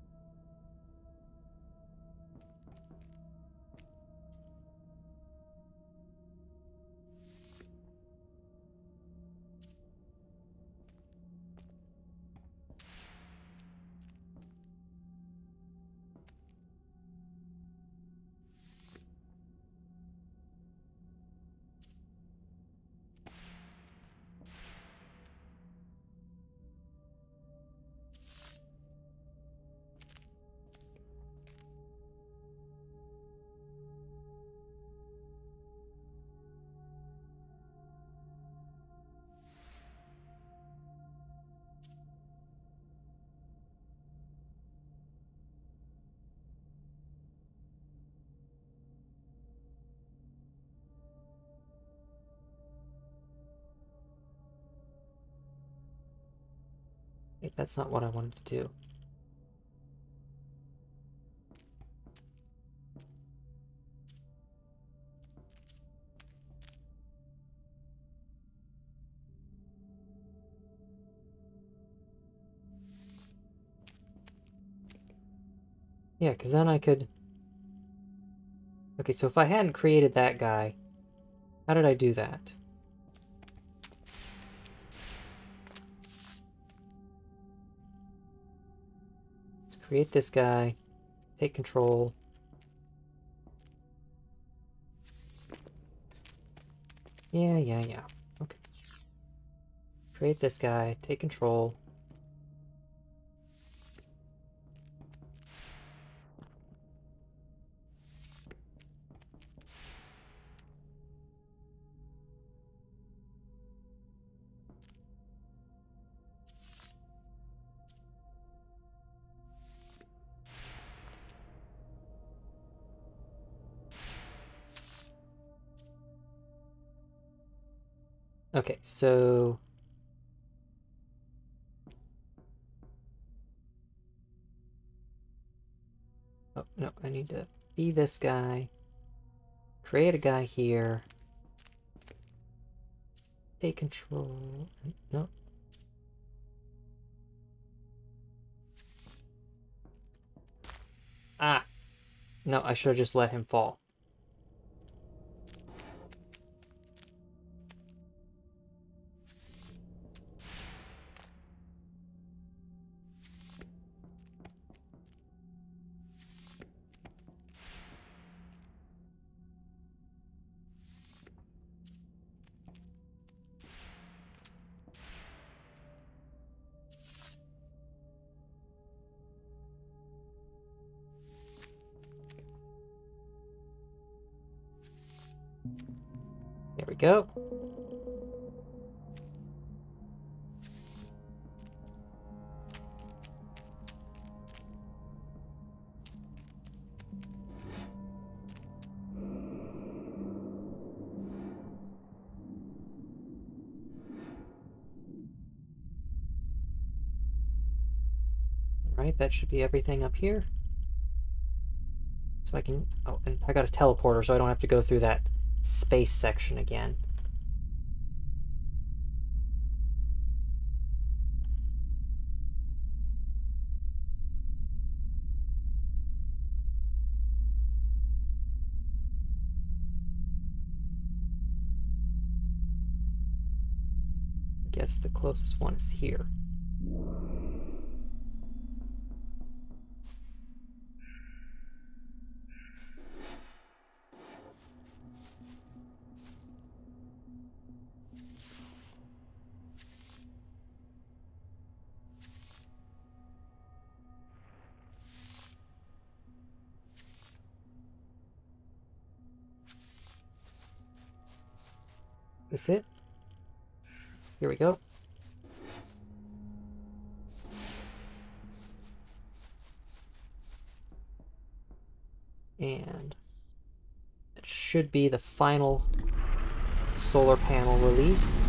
Wait, that's not what I wanted to do. Yeah, because then I could... Okay, so if I hadn't created that guy, how did I do that? Let's create this guy, take control. Yeah, yeah, yeah. Okay. Create this guy, take control. Okay, so... Oh, no, I need to be this guy. Create a guy here. Take control. No. Ah! No, I should have just let him fall. There we go. Right, that should be everything up here. So I can... Oh, and I got a teleporter, so I don't have to go through that space section again. I guess the closest one is here. This it? Here we go. And it should be the final solar panel release.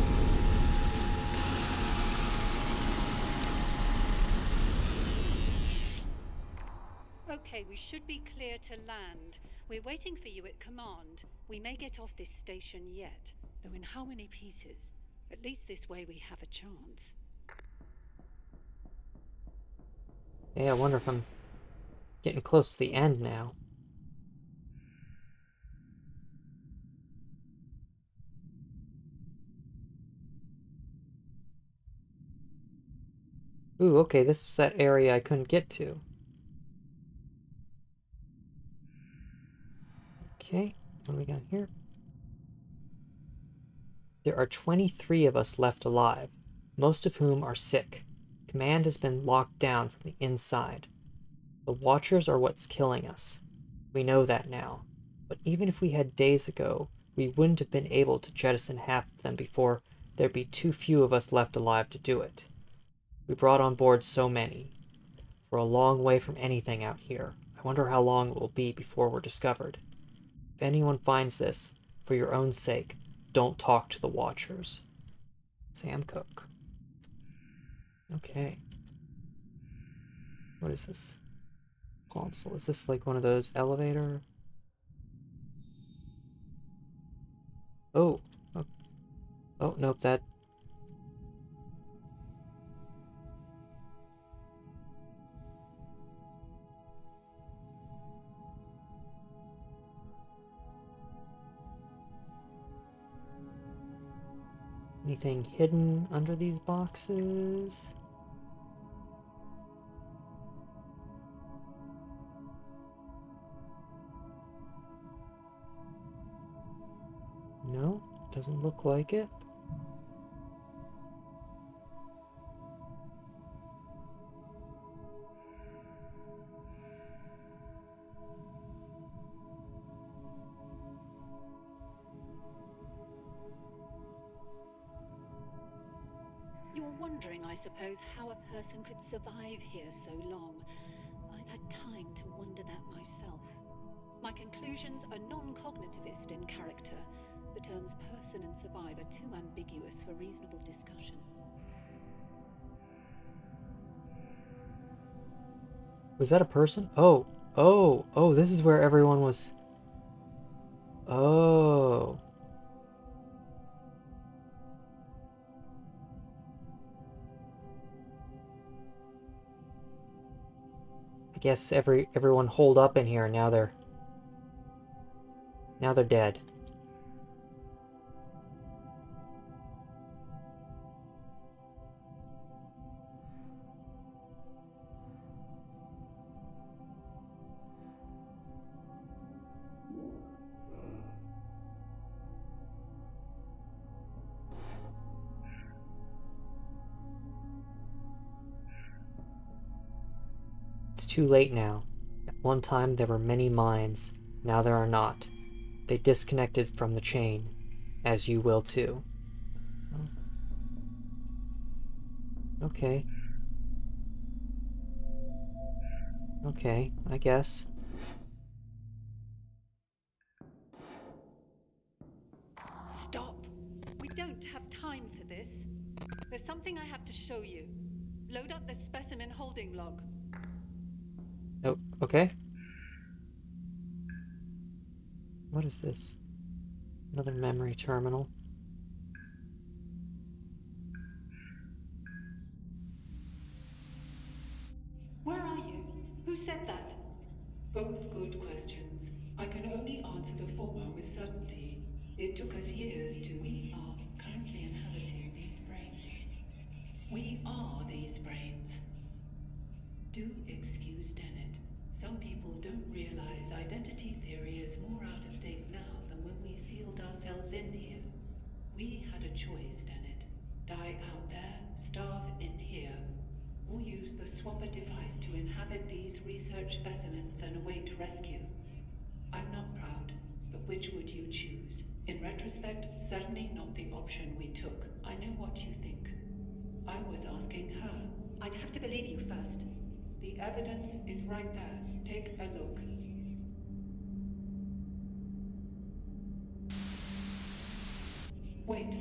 Okay, we should be clear to land. We're waiting for you at command. We may get off this station yet, though in how many pieces? At least this way we have a chance. Yeah, I wonder if I'm getting close to the end now. Ooh, okay, this was that area I couldn't get to. Okay, what do we got here? There are 23 of us left alive, most of whom are sick. Command has been locked down from the inside. The Watchers are what's killing us. We know that now. But even if we had days ago, we wouldn't have been able to jettison half of them before there'd be too few of us left alive to do it. We brought on board so many. We're a long way from anything out here. I wonder how long it will be before we're discovered. If anyone finds this, for your own sake, don't talk to the Watchers. Sam Cook. Okay. What is this? Console. Is this like one of those elevator? Oh. Oh, oh nope, that... Anything hidden under these boxes? No, doesn't look like it. You're wondering, I suppose, how a person could survive here so long. I've had time to wonder that myself. My conclusions are non-cognitivist in character. The terms person and survivor are too ambiguous for reasonable discussion. Was that a person? Oh, this is where everyone was... Oh. I guess everyone holed up in here, now they're dead. It's too late now. At one time there were many minds, now there are not. They disconnected from the chain, as you will too. Okay. Okay, I guess. Stop. We don't have time for this. There's something I have to show you. Load up the specimen holding log. Oh, okay. What is this? Another memory terminal. Where are you? Who said that? Both good questions. I can only answer the former with certainty. It took us years to... We are currently inhabiting these brains. We are these brains. Do excuse Dennett. Some people don't realize identity theory is more out of date now than when we sealed ourselves in here. We had a choice, Dennett. Die out there, starve in here, or use the swapper device to inhabit these research specimens and await rescue. I'm not proud, but which would you choose? In retrospect, certainly not the option we took. I know what you think. I was asking her. I'd have to believe you first. The evidence is right there. Take a look. Wait.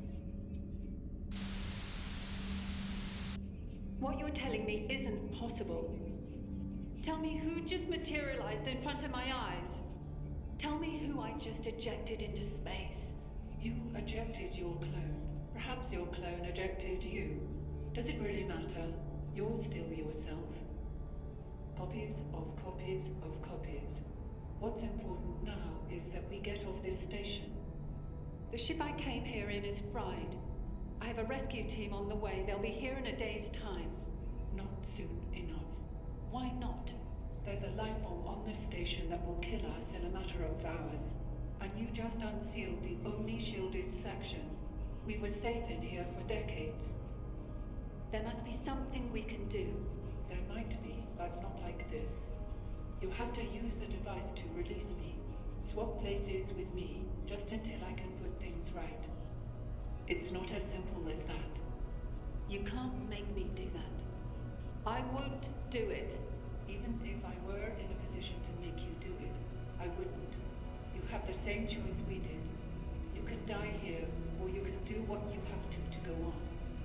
What you're telling me isn't possible. Tell me who just materialized in front of my eyes. Tell me who I just ejected into space. You ejected your clone. Perhaps your clone ejected you. Does it really matter? You're still yourself. Copies of copies of copies. What's important now is that we get off this station. The ship I came here in is fried. I have a rescue team on the way. They'll be here in a day's time. Not soon enough. Why not? There's a life form on this station that will kill us in a matter of hours. And you just unsealed the only shielded section. We were safe in here for decades. There must be something we can do. There might be, but not like this. You have to use the device to release me. Swap places with me, just until I can put things right. It's not as simple as that. You can't make me do that. I won't do it. Even if I were in a position to make you do it, I wouldn't. You have the same choice we did. You can die here, or you can do what you have to go on.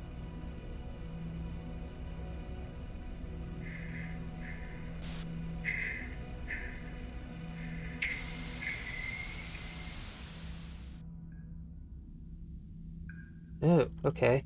Oh, okay.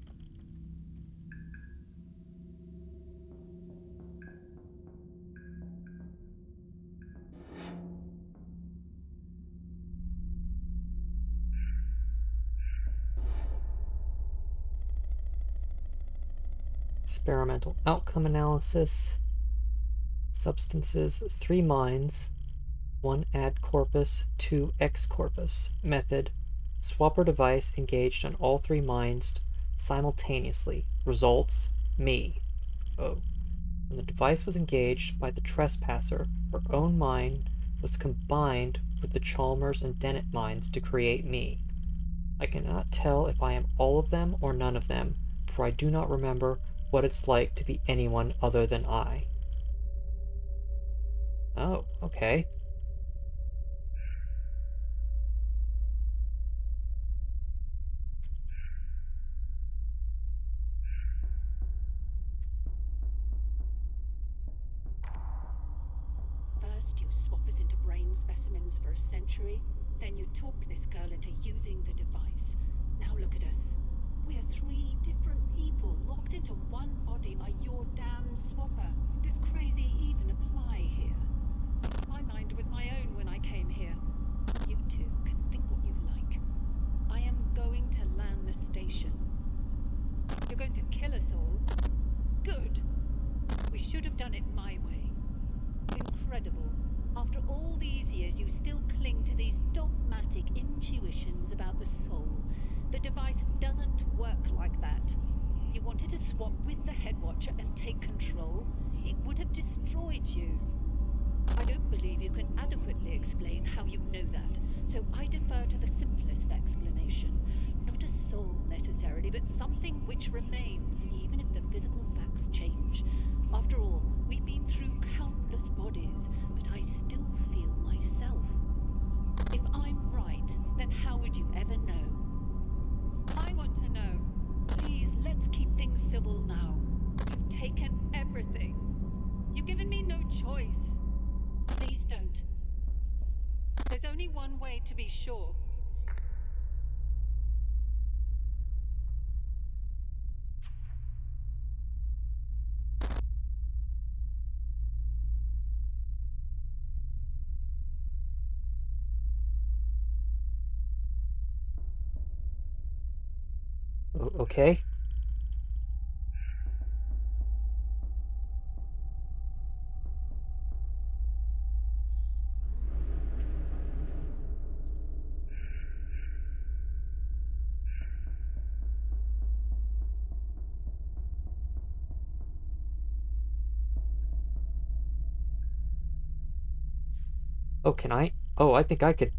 Experimental outcome analysis. Substances, 3 minds, 1 ad corpus, 2 ex corpus. Method, swapper device engaged on all 3 minds simultaneously. Results, me. Oh. When the device was engaged by the trespasser, her own mind was combined with the Chalmers and Dennett minds to create me. I cannot tell if I am all of them or none of them, for I do not remember what it's like to be anyone other than I. Oh, okay. First, you swap us into brain specimens for a century. Then you to one body by your damn swapper. Does crazy even apply here? My mind was my own when I came here. You two can think what you like. I am going to land the station. You're going to kill us all? Good. We should have done it my way. Incredible. After all these years, you still cling to these dogmatic intuitions about the soul. The device doesn't work like that. You wanted to swap with the Headwatcher and take control. It would have destroyed you. I don't believe you can adequately explain how you know that, so I defer to the simplest explanation. Not a soul necessarily, but something which remains, even if the physical facts change. After all, we've been through countless bodies, but I still feel myself. If I'm right, then how would you ever know? I want to know. Please, let's keep things civil now. You've taken everything. You've given me no choice. Please don't. There's only one way to be sure. Okay. Oh, can I? Oh, I think I could.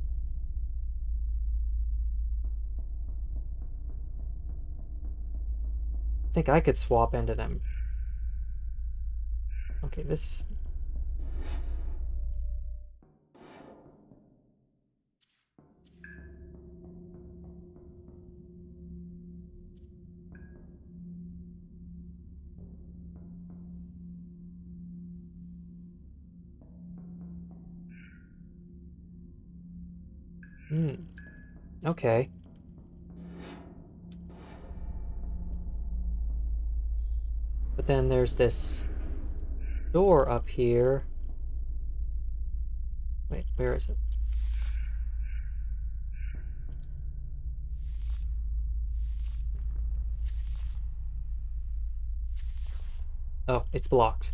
I think I could swap into them. Okay, this... Okay. But then there's this door up here. Wait, where is it? Oh, it's blocked.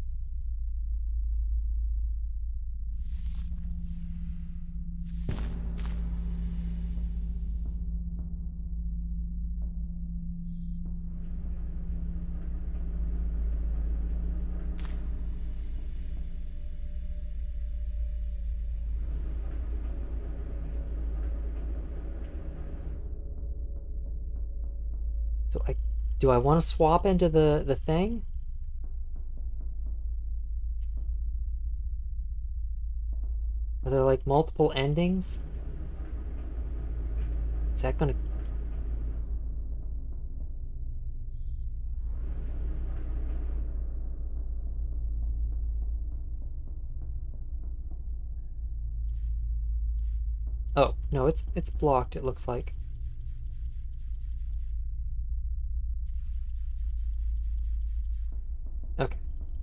So do I want to swap into the thing? Are there like multiple endings? Is that gonna... Oh, no, it's blocked, it looks like. Okay.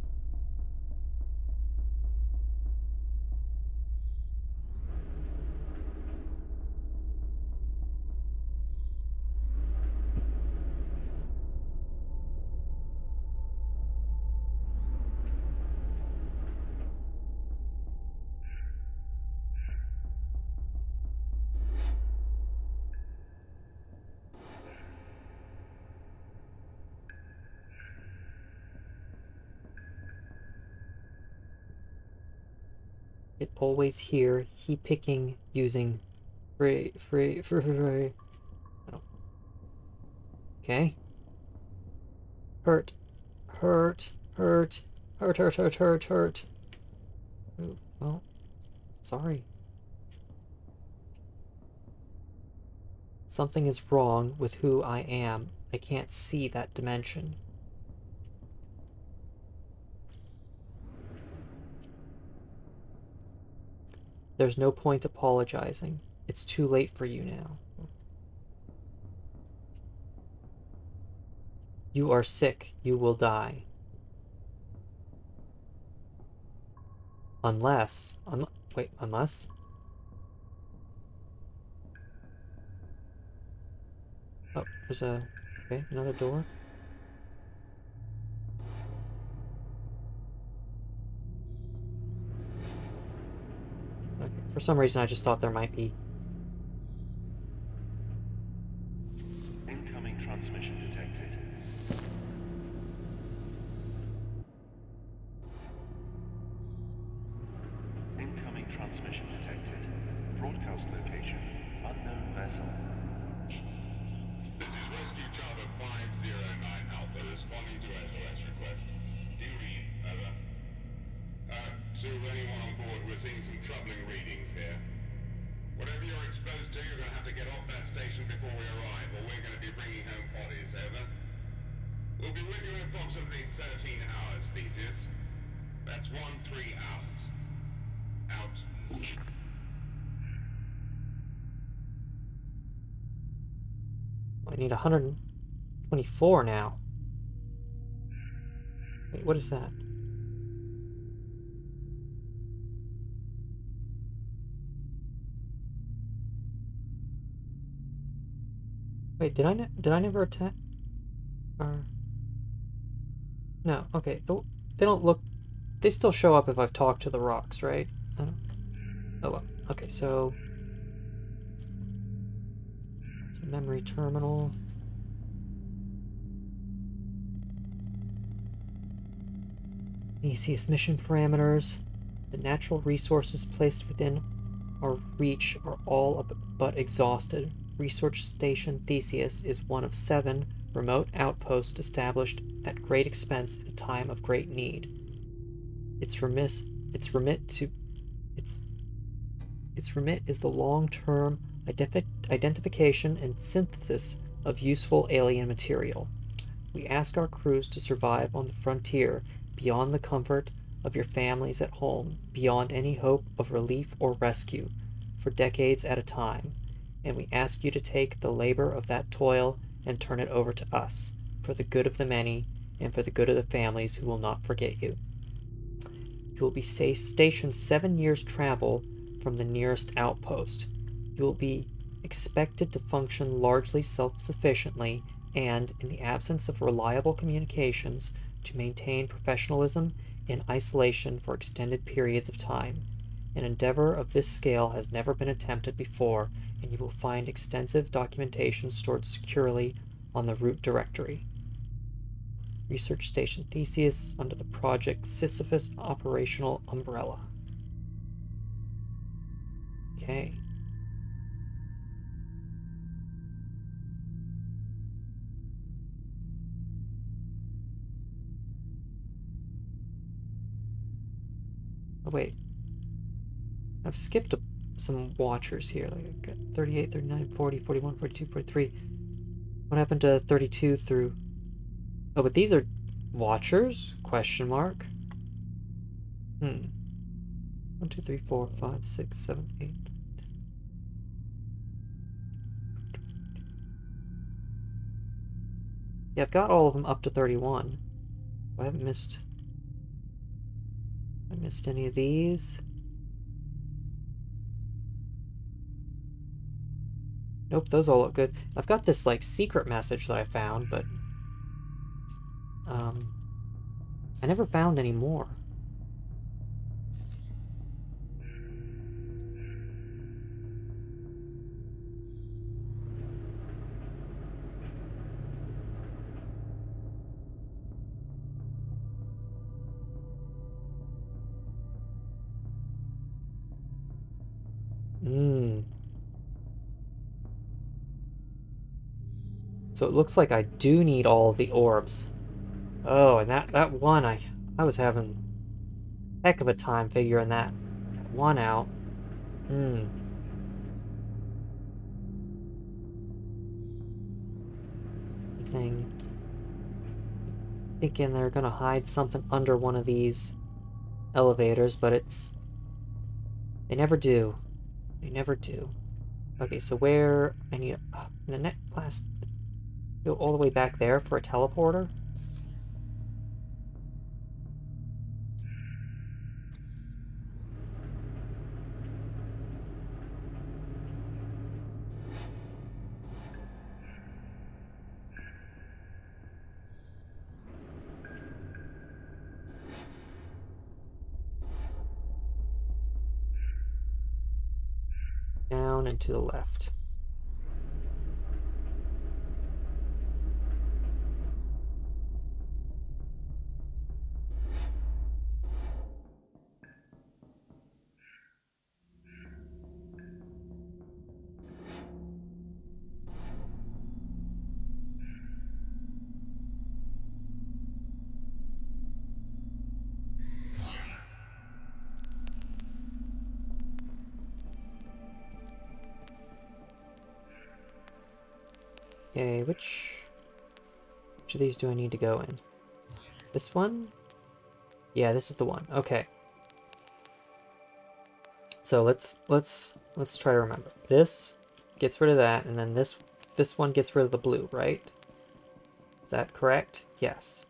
It always here, he picking, using free. Oh. Okay. Hurt. Hurt. Hurt. Hurt, hurt, hurt, hurt, hurt. Ooh, well, sorry. Something is wrong with who I am. I can't see that dimension. There's no point apologizing. It's too late for you now. You are sick. You will die. Unless... wait, unless? Oh, there's a... Okay, another door. Okay, for some reason I just thought there might be... Incoming transmission detected. Incoming transmission detected. Broadcast location, unknown vessel. This is Rescue Charter 509 Alpha responding to SOS request. Do you read? Over. To anyone on board, we're seeing some troubling readings here. Whatever you're exposed to, you're going to have to get off that station before we arrive, or we're going to be bringing home bodies. Over. We'll be with you in approximately 13 hours, Theseus. That's 13 hours. Out. I need 124 now. Wait, what is that? Wait, did I never attack? Or... No, okay. They don't look... They still show up if I've talked to the rocks, right? I don't... Oh well. Okay, so... Memory terminal. Theseus mission parameters. The natural resources placed within our reach are all but exhausted. Research Station Theseus is one of 7 remote outposts established at great expense in a time of great need. Its remit is the long-term identification and synthesis of useful alien material. We ask our crews to survive on the frontier beyond the comfort of your families at home, beyond any hope of relief or rescue, for decades at a time, and we ask you to take the labor of that toil and turn it over to us, for the good of the many and for the good of the families who will not forget you. You will be stationed 7 years' travel from the nearest outpost. You will be expected to function largely self-sufficiently and, in the absence of reliable communications, to maintain professionalism in isolation for extended periods of time. An endeavor of this scale has never been attempted before, and you will find extensive documentation stored securely on the route directory. Research Station Theseus under the Project Sisyphus operational umbrella. Okay. Oh, wait. I've skipped some watchers here. Like I've got 38, 39, 40, 41, 42, 43. What happened to 32 through... Oh, but these are watchers? Question mark. 1, 2, 3, 4, 5, 6, 7, 8. Yeah, I've got all of them up to 31. I haven't missed... I missed any of these. Nope, those all look good. I've got this, like, secret message that I found, but... I never found any more. So it looks like I do need all of the orbs. Oh, and that one, I was having a heck of a time figuring that one out. Thinking they're gonna hide something under one of these elevators, but they never do. They never do. Okay, so where I need the last Go all the way back there for a teleporter? Down and to the left. Okay, which of these do I need to go in? This one? Yeah, this is the one. Okay. So let's try to remember. This gets rid of that, and then this one gets rid of the blue, right? Is that correct? Yes.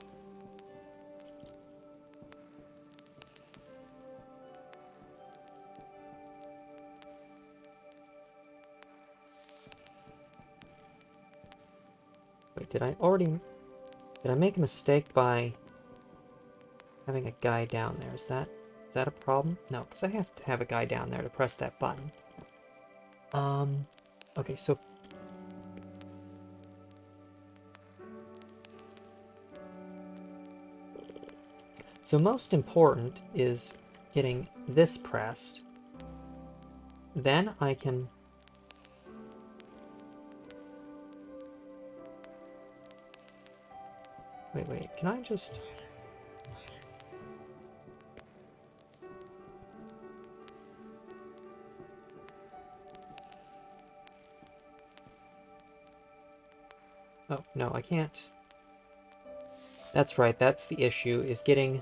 Wait, did I make a mistake by having a guy down there? Is that a problem? No, because I have to have a guy down there to press that button. Okay, so most important is getting this pressed. Then I can wait, can I just... Oh, no, I can't. That's right, that's the issue, is getting...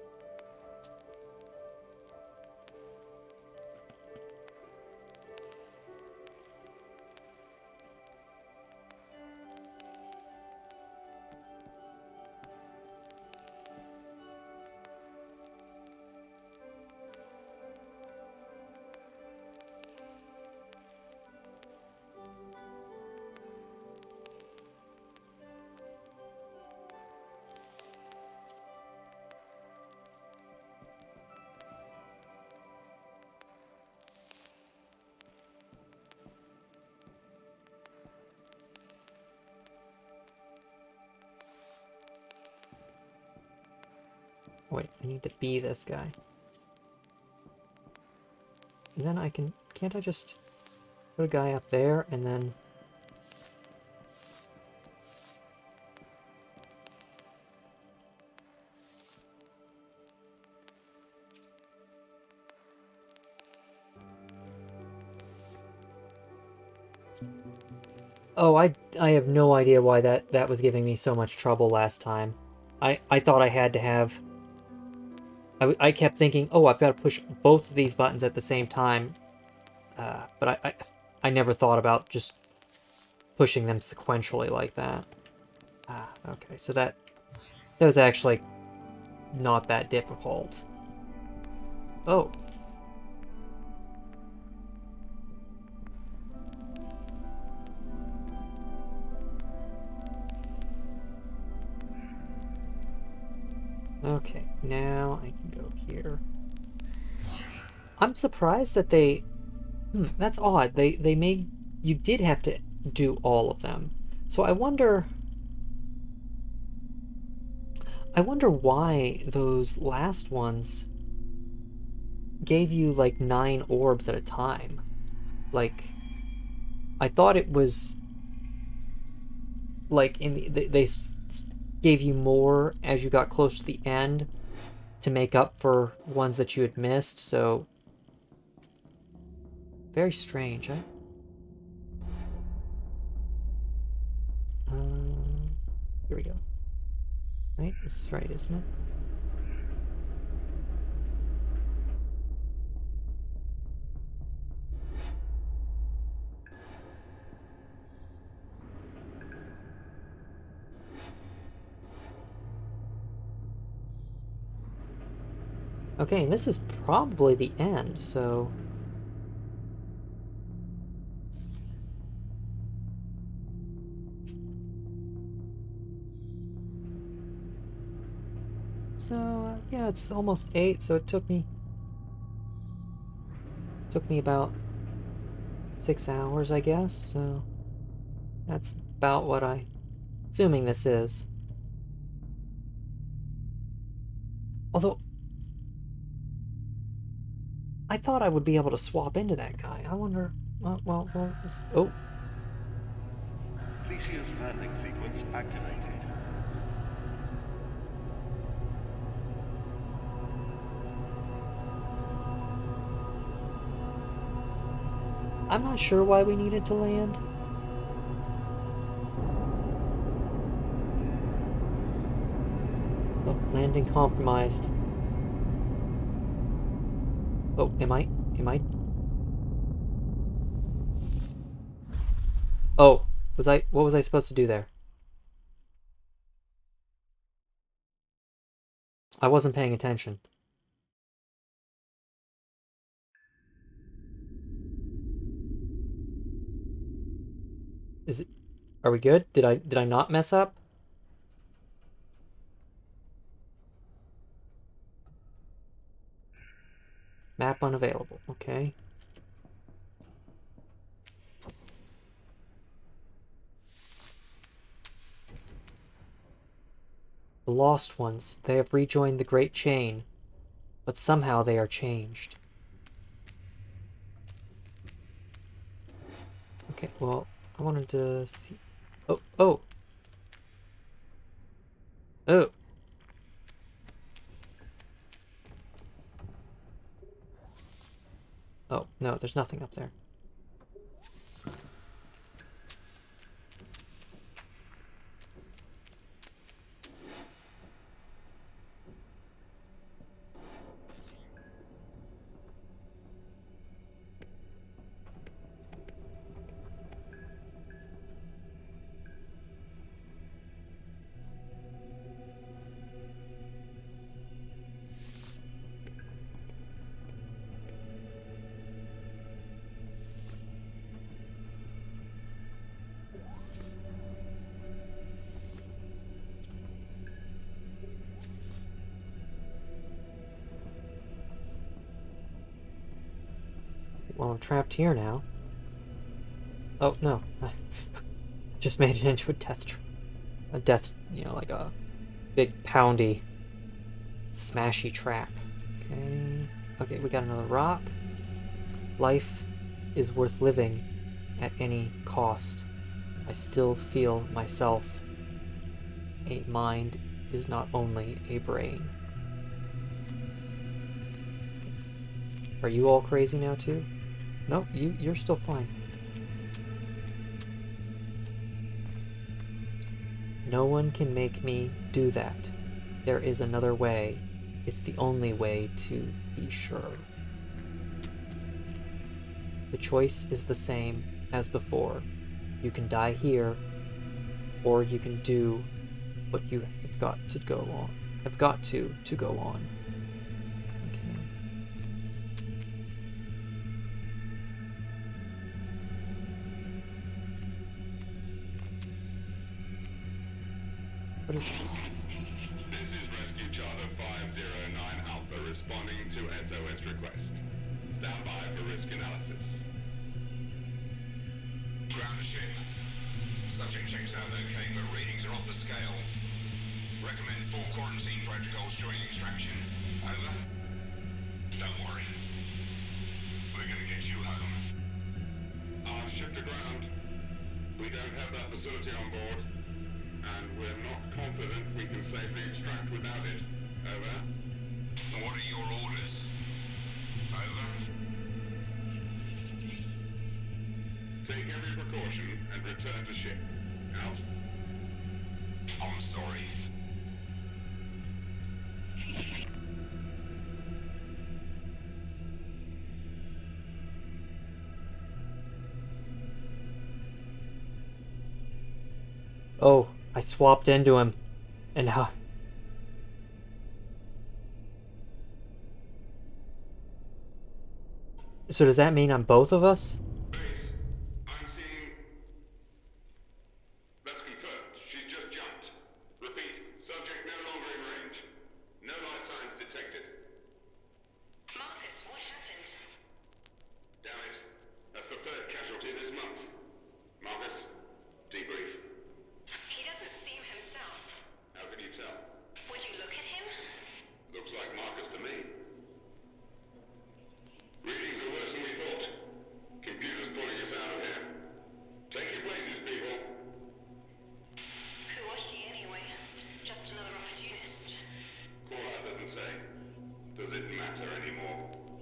Wait, I need to be this guy. And then I can... Can't I just put a guy up there and then... Oh, I have no idea why that was giving me so much trouble last time. I thought I had to have... I kept thinking, oh, I've got to push both of these buttons at the same time. But I never thought about just pushing them sequentially like that. Okay, so that was actually not that difficult. Oh. Okay, now I can go here. I'm surprised that they... that's odd. They made... You did have to do all of them. So I wonder why those last ones gave you like 9 orbs at a time. Like, I thought it was like they gave you more as you got close to the end to make up for ones that you had missed, so very strange, huh? Here we go. Right? This is right, isn't it? Okay, and this is probably the end, so... So, yeah, it's almost 8, so it took me about 6 hours, I guess, so... That's about what assuming this is. Although... I thought I would be able to swap into that guy. I wonder... well, oh. Theseus landing sequence activated. I'm not sure why we needed to land. Oh, landing compromised. Oh, am I? Oh, what was I supposed to do there? I wasn't paying attention. Are we good? Did I not mess up? Map unavailable, okay. The lost ones, they have rejoined the Great Chain, but somehow they are changed. Okay, well, I wanted to see... Oh. Oh, no, there's nothing up there. Well, I'm trapped here now. Oh, no. Just made it into a death, you know, like a big poundy, smashy trap. Okay, we got another rock. Life is worth living at any cost. I still feel myself. A mind is not only a brain. Are you all crazy now too? No, you're still fine. No one can make me do that. There is another way. It's the only way to be sure. The choice is the same as before. You can die here, or you can do what you have got to go on. Have got to go on. Okay. What is... This is Rescue Charter 509 Alpha responding to SOS request. Stand by for risk analysis. Ground ship. Subject checks out okay, but readings are off the scale. Recommend full quarantine protocols during extraction. Over. Don't worry. We're gonna get you home. Ship to ground. We don't have that facility on board. And we're not confident we can safely extract without it. Over. What are your orders? Over. Take every precaution and return to ship. Out. I'm sorry. Oh, I swapped into him. And how... So does that mean on both of us? Base, I'm seeing... That's confirmed. She's just jumped. Repeat, subject no longer in range. No life signs detected. Marcus, what happened? Damn it. That's the third casualty this month. Marcus, debrief. He doesn't seem himself. How can you tell? Would you look at him? Looks like Marcus to me. Readings are worse than we thought. Computer's pulling us out of here. Take your places, people. Who was she anyway? Just another opportunist. Call out doesn't say. Does it matter anymore?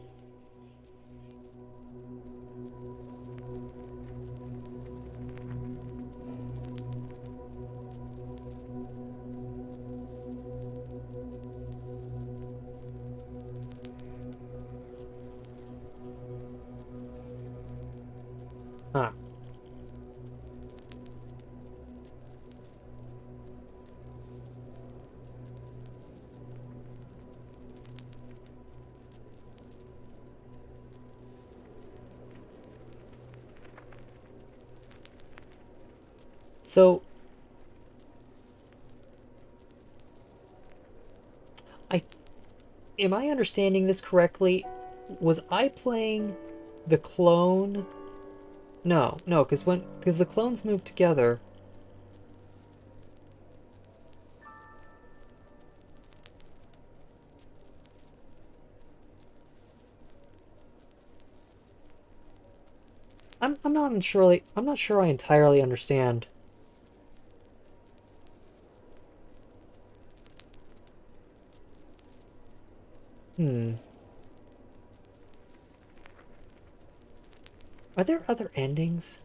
Huh. So, am I understanding this correctly? Was I playing the clone? No, because the clones moved together. I'm not sure I entirely understand. Are there other endings?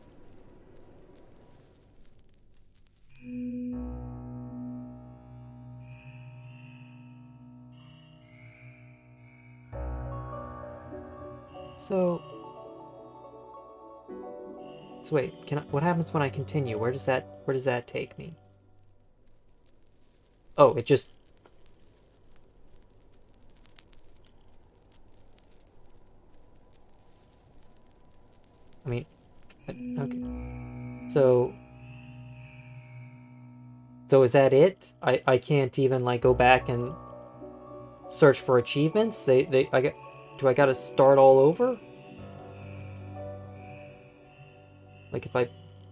So wait, what happens when I continue? Where does that take me? Oh, it just... I mean, okay. So is that it? I can't even like go back and search for achievements? Do I gotta start all over? Like if I...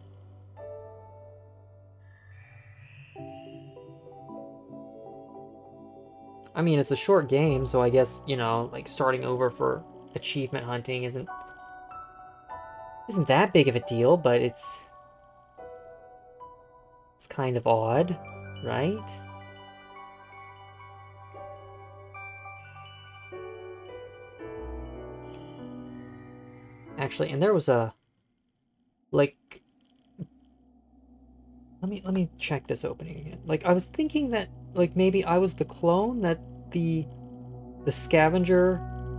I mean, it's a short game, so I guess, you know, like starting over for achievement hunting isn't that big of a deal, but it's kind of odd, right? Actually, and there was a like let me check this opening again. Like I was thinking that like maybe I was the clone that the scavenger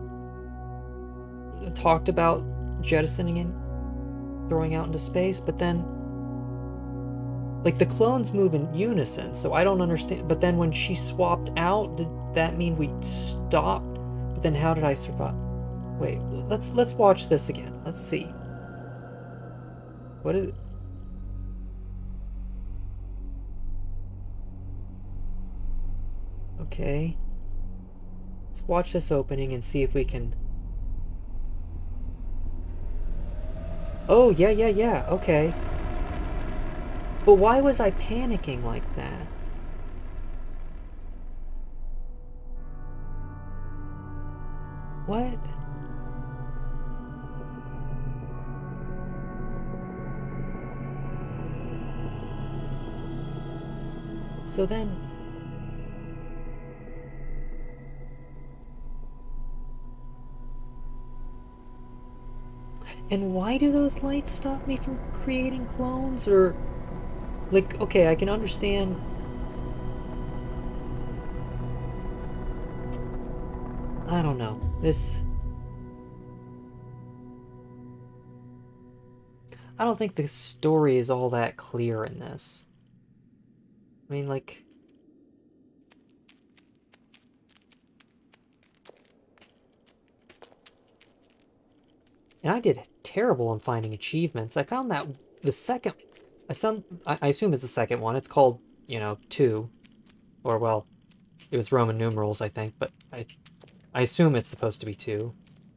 talked about jettisoning and throwing out into space, but then like the clones move in unison, so I don't understand. But then when she swapped out, did that mean we stopped? But then how did I survive? Wait, let's watch this again. Let's see. What is it? Okay. Let's watch this opening and see if we can... Oh, yeah, okay. But why was I panicking like that? What? So then... And why do those lights stop me from creating clones? Or... Like, okay, I can understand... I don't know. I don't think the story is all that clear in this. I mean, like... And I did terrible on finding achievements. I found that the second... I assume it's the second one. It's called, you know, 2. Or, well, it was Roman numerals, I think, but I assume it's supposed to be 2.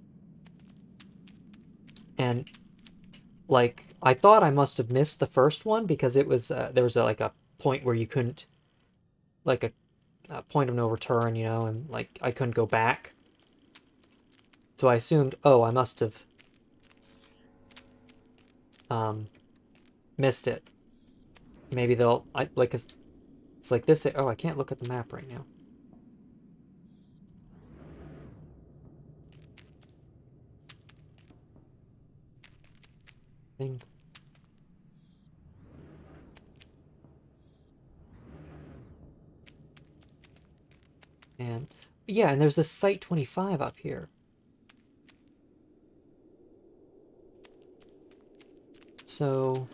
And, like, I thought I must have missed the first one because it was, there was, like, a point where you couldn't, like, a point of no return, you know, and, like, I couldn't go back. So I assumed, oh, I must have, missed it. Maybe they'll, it's like this, oh, I can't look at the map right now. Thing. And, yeah, and there's this Site 25 up here. So...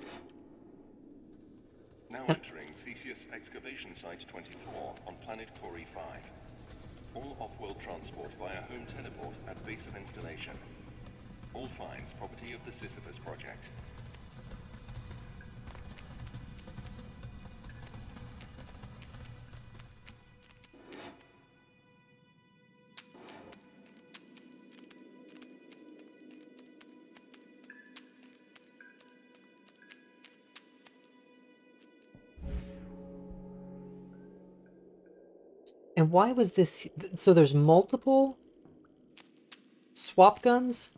Now entering Theseus Excavation Site 24 on planet Hurray 5. All off-world transport via home teleport at base of installation. All finds property of the Sisyphus project. And why was this... So there's multiple swap guns?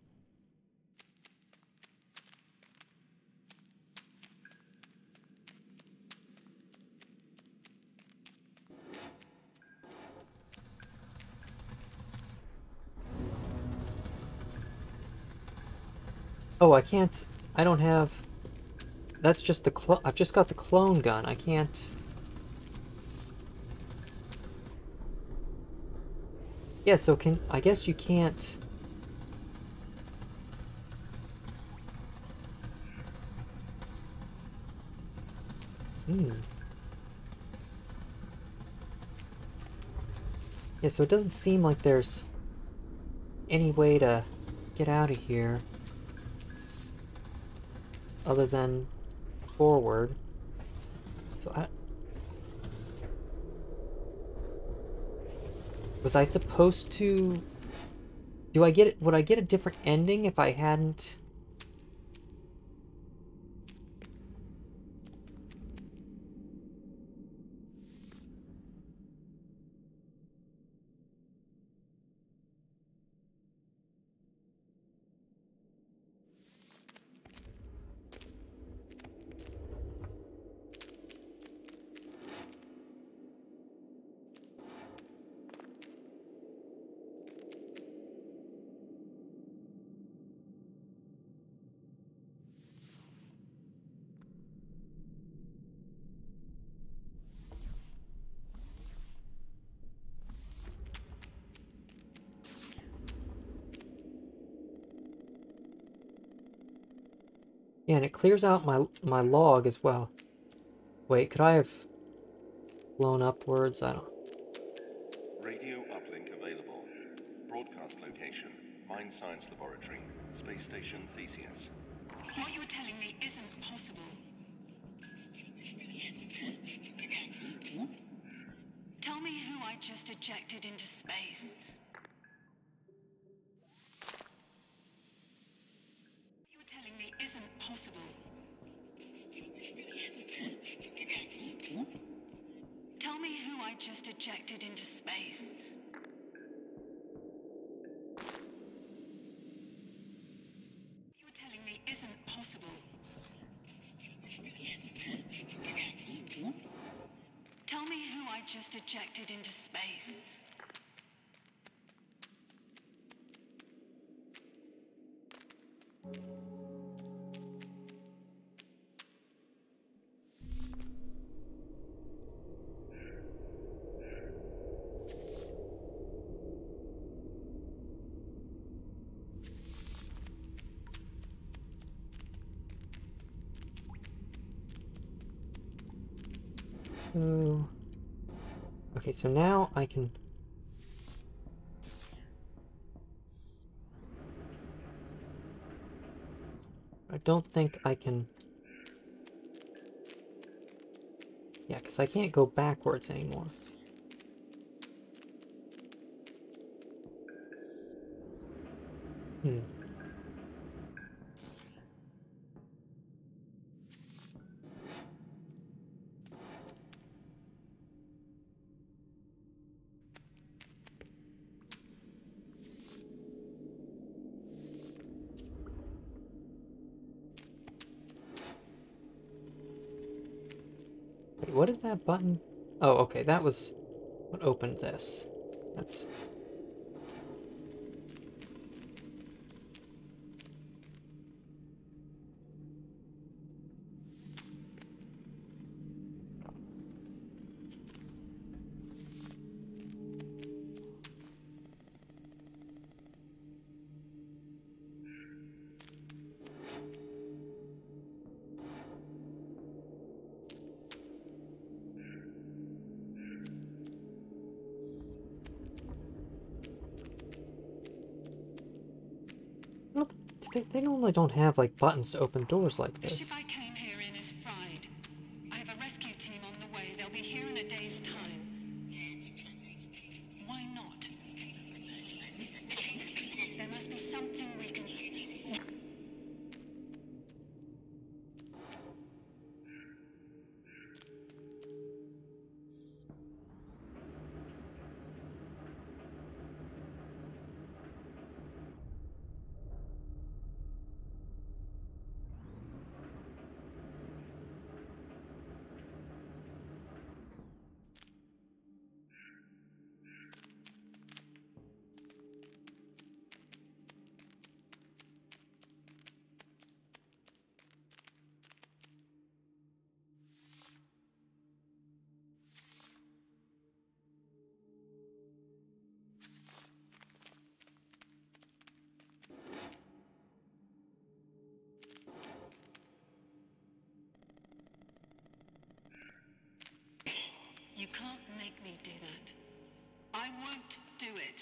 Oh, I can't... I don't have... That's just the clone... I've just got the clone gun. I can't... Yeah, so can... I guess you can't... Yeah, so it doesn't seem like there's any way to get out of here other than forward. So was I supposed to... Do I get it? Would I get a different ending if I hadn't... Yeah, and it clears out my log as well. Wait, could I have blown upwards? I don't... Radio uplink available. Broadcast location, Mine Science Laboratory, Space Station Theseus. What you're telling me isn't possible. Tell me who I just ejected into space. What you're telling me isn't possible. Tell me who I just ejected into space. What you're telling me isn't possible. Tell me who I just ejected into space. So... Okay, so now I can... I don't think I can... Yeah, because I can't go backwards anymore. Hmm. Wait, what did that button... Oh, okay, that was what opened this. That's... Well, they normally don't have, like, buttons to open doors like The this. ship I came here in is fried. I have a rescue team on the way. They'll be here in a day's time. Why not? There must be something we can... You can't make me do that. I won't do it.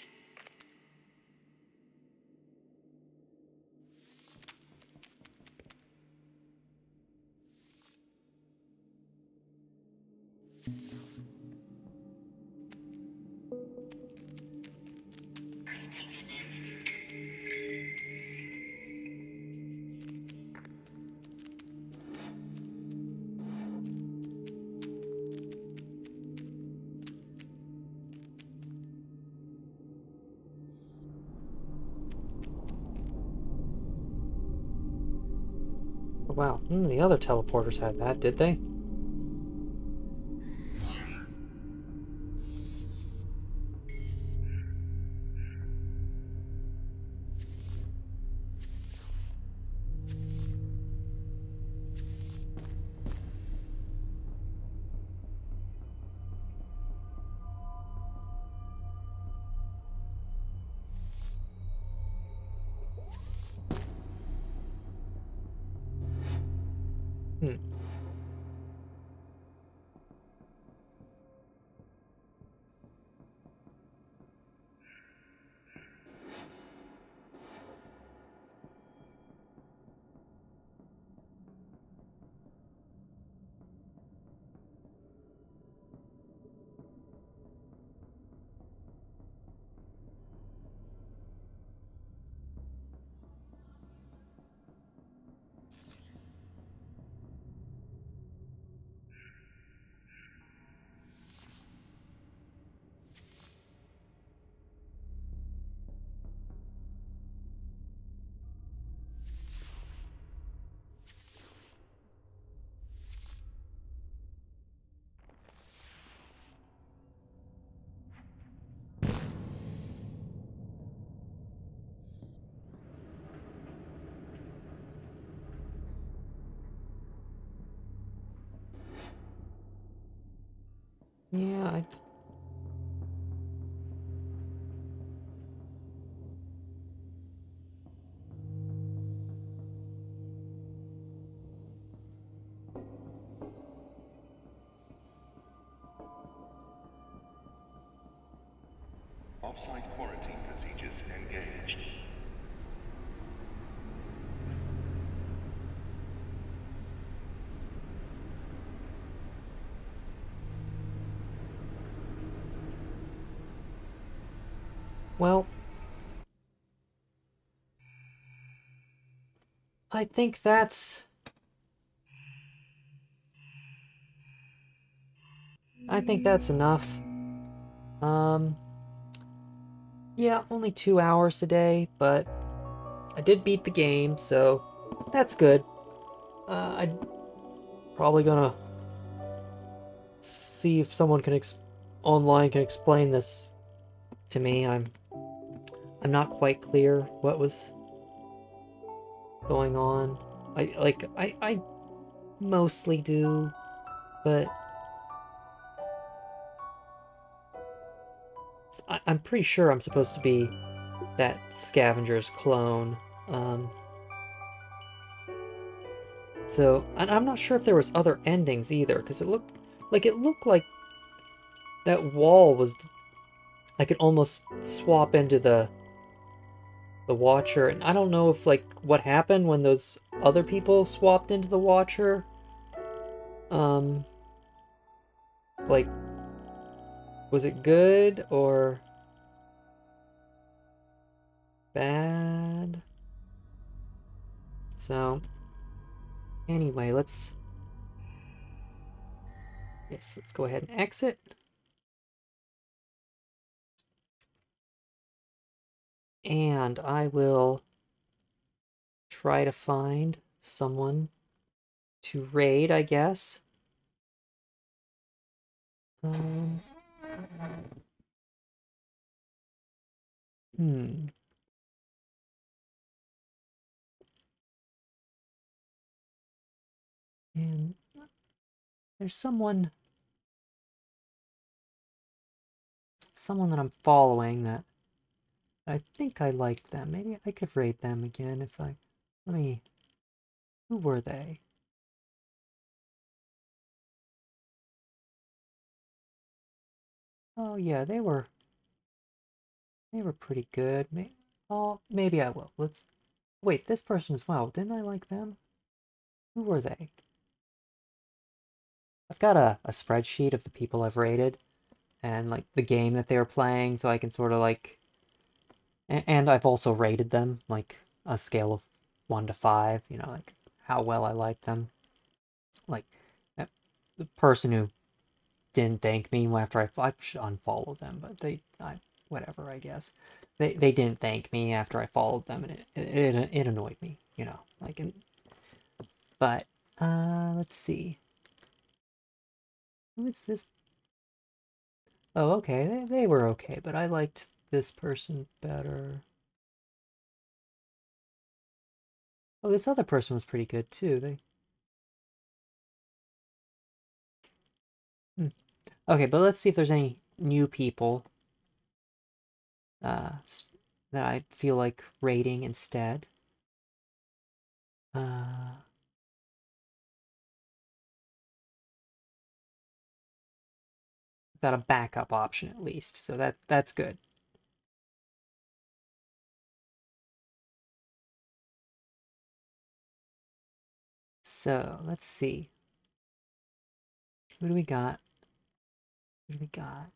Oh, wow, none of the other teleporters had that, did they? Hmm. Yeah, I... Off-site quarantine procedures engaged. Well, I think that's... enough. Um, yeah, only 2 hours today, but I did beat the game, so that's good. I'm probably gonna see if someone can online can explain this to me. I'm not quite clear what was going on. I mostly do, but I'm pretty sure I'm supposed to be that scavenger's clone. Um, so I'm not sure if there was other endings either, because it looked like that wall was... I could almost swap into the Watcher, and I don't know if like what happened when those other people swapped into the Watcher. Um, like, was it good or bad? So, anyway, let's go ahead and exit. And I will try to find someone to raid, I guess. Um, hmm. And there's someone that I'm following that I think I liked them. Maybe I could raid them again if I... Let me... Who were they? Oh yeah, they were pretty good. Oh, maybe I will. Let's... Wait, this person as well. Didn't I like them? Who were they? I've got a spreadsheet of the people I've rated and like the game that they were playing, so I can sort of like... And I've also rated them, like a scale of 1 to 5, you know, like how well I like them. Like, the person who didn't thank me after I should unfollow them, but whatever, I guess. They didn't thank me after I followed them, and it annoyed me, you know, like, but, let's see. Who is this? Oh, okay, they were okay, but I liked this person better. Oh, this other person was pretty good, too. Okay, but let's see if there's any new people uh, that I feel like rating instead. Uh, got a backup option at least, so that's good. So let's see. Who do we got? Who do we got?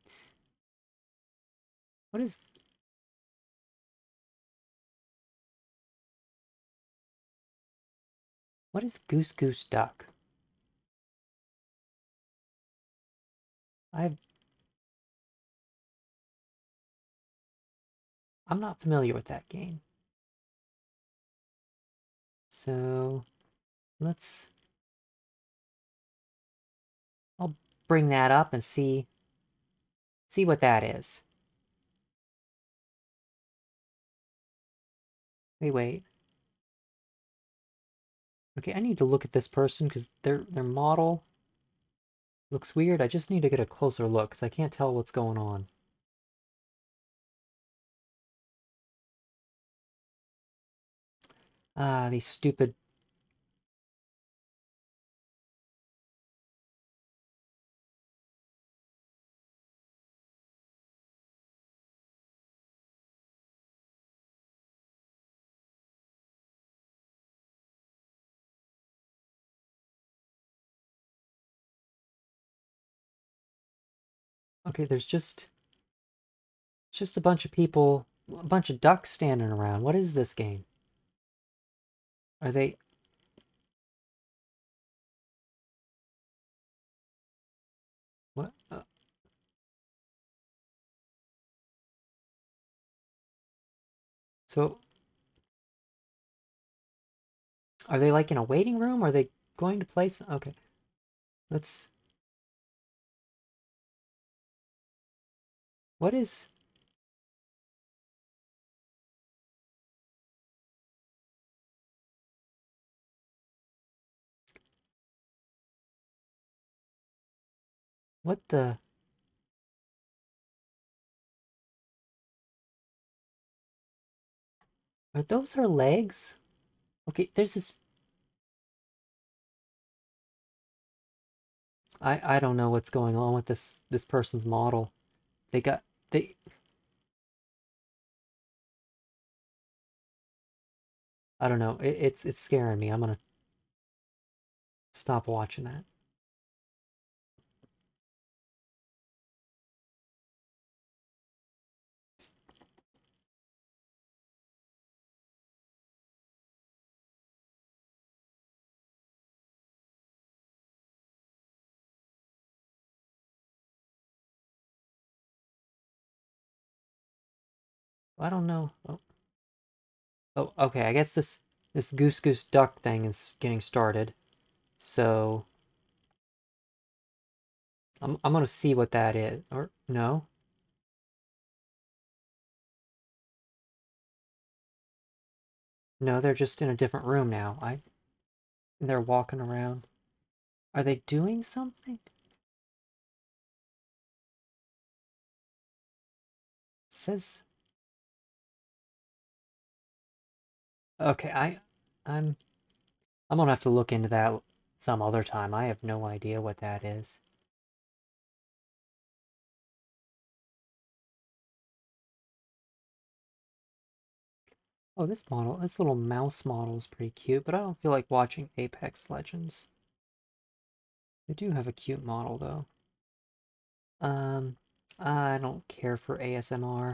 What is... What is Goose Goose Duck? I'm not familiar with that game. So I'll bring that up and see what that is. Wait. Okay, I need to look at this person because their model looks weird. I just need to get a closer look because I can't tell what's going on. Ah, these stupid... Okay, there's just a bunch of people a bunch of ducks standing around. What is this game? Are they... What? So... Are they like in a waiting room? Are they going to place? Okay. Let's... What is... What the... Are those her legs? Okay, there's this... I don't know what's going on with this person's model. They got... They... I don't know. It's scaring me. I'm gonna stop watching that. I don't know. Oh. Oh, okay. I guess this goose goose duck thing is getting started. So I'm gonna see what that is. Or no? No, they're just in a different room now. They're walking around. Are they doing something? It says... Okay, I'm gonna have to look into that some other time. I have no idea what that is. Oh, this little mouse model is pretty cute, but I don't feel like watching Apex Legends. They do have a cute model, though. I don't care for ASMR.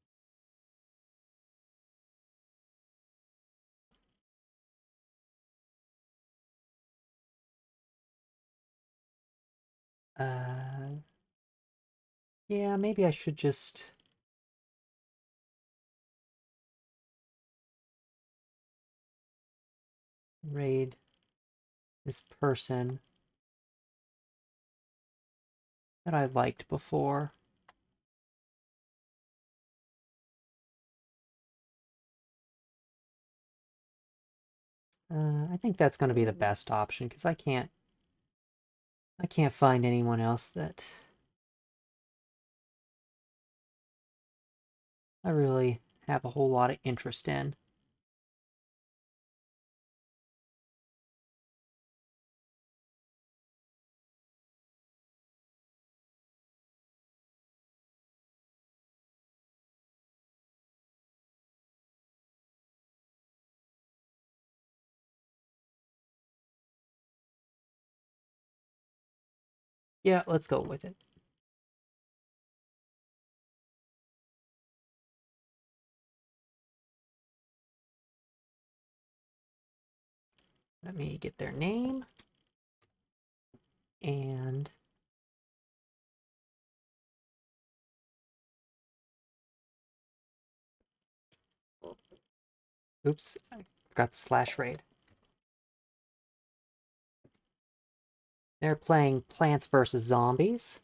Yeah, maybe I should just... raid this person that I liked before. I think that's going to be the best option, because I can't find anyone else that I really have a whole lot of interest in. Yeah, let's go with it. Let me get their name. And... Oops, I forgot the slash raid. They're playing Plants vs. Zombies.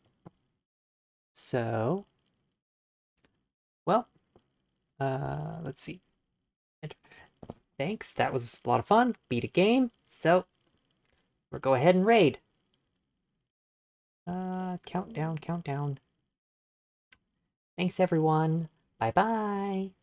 So... Well, let's see. Thanks, that was a lot of fun. Beat a game, so we'll go ahead and raid. Countdown. Thanks, everyone. Bye-bye.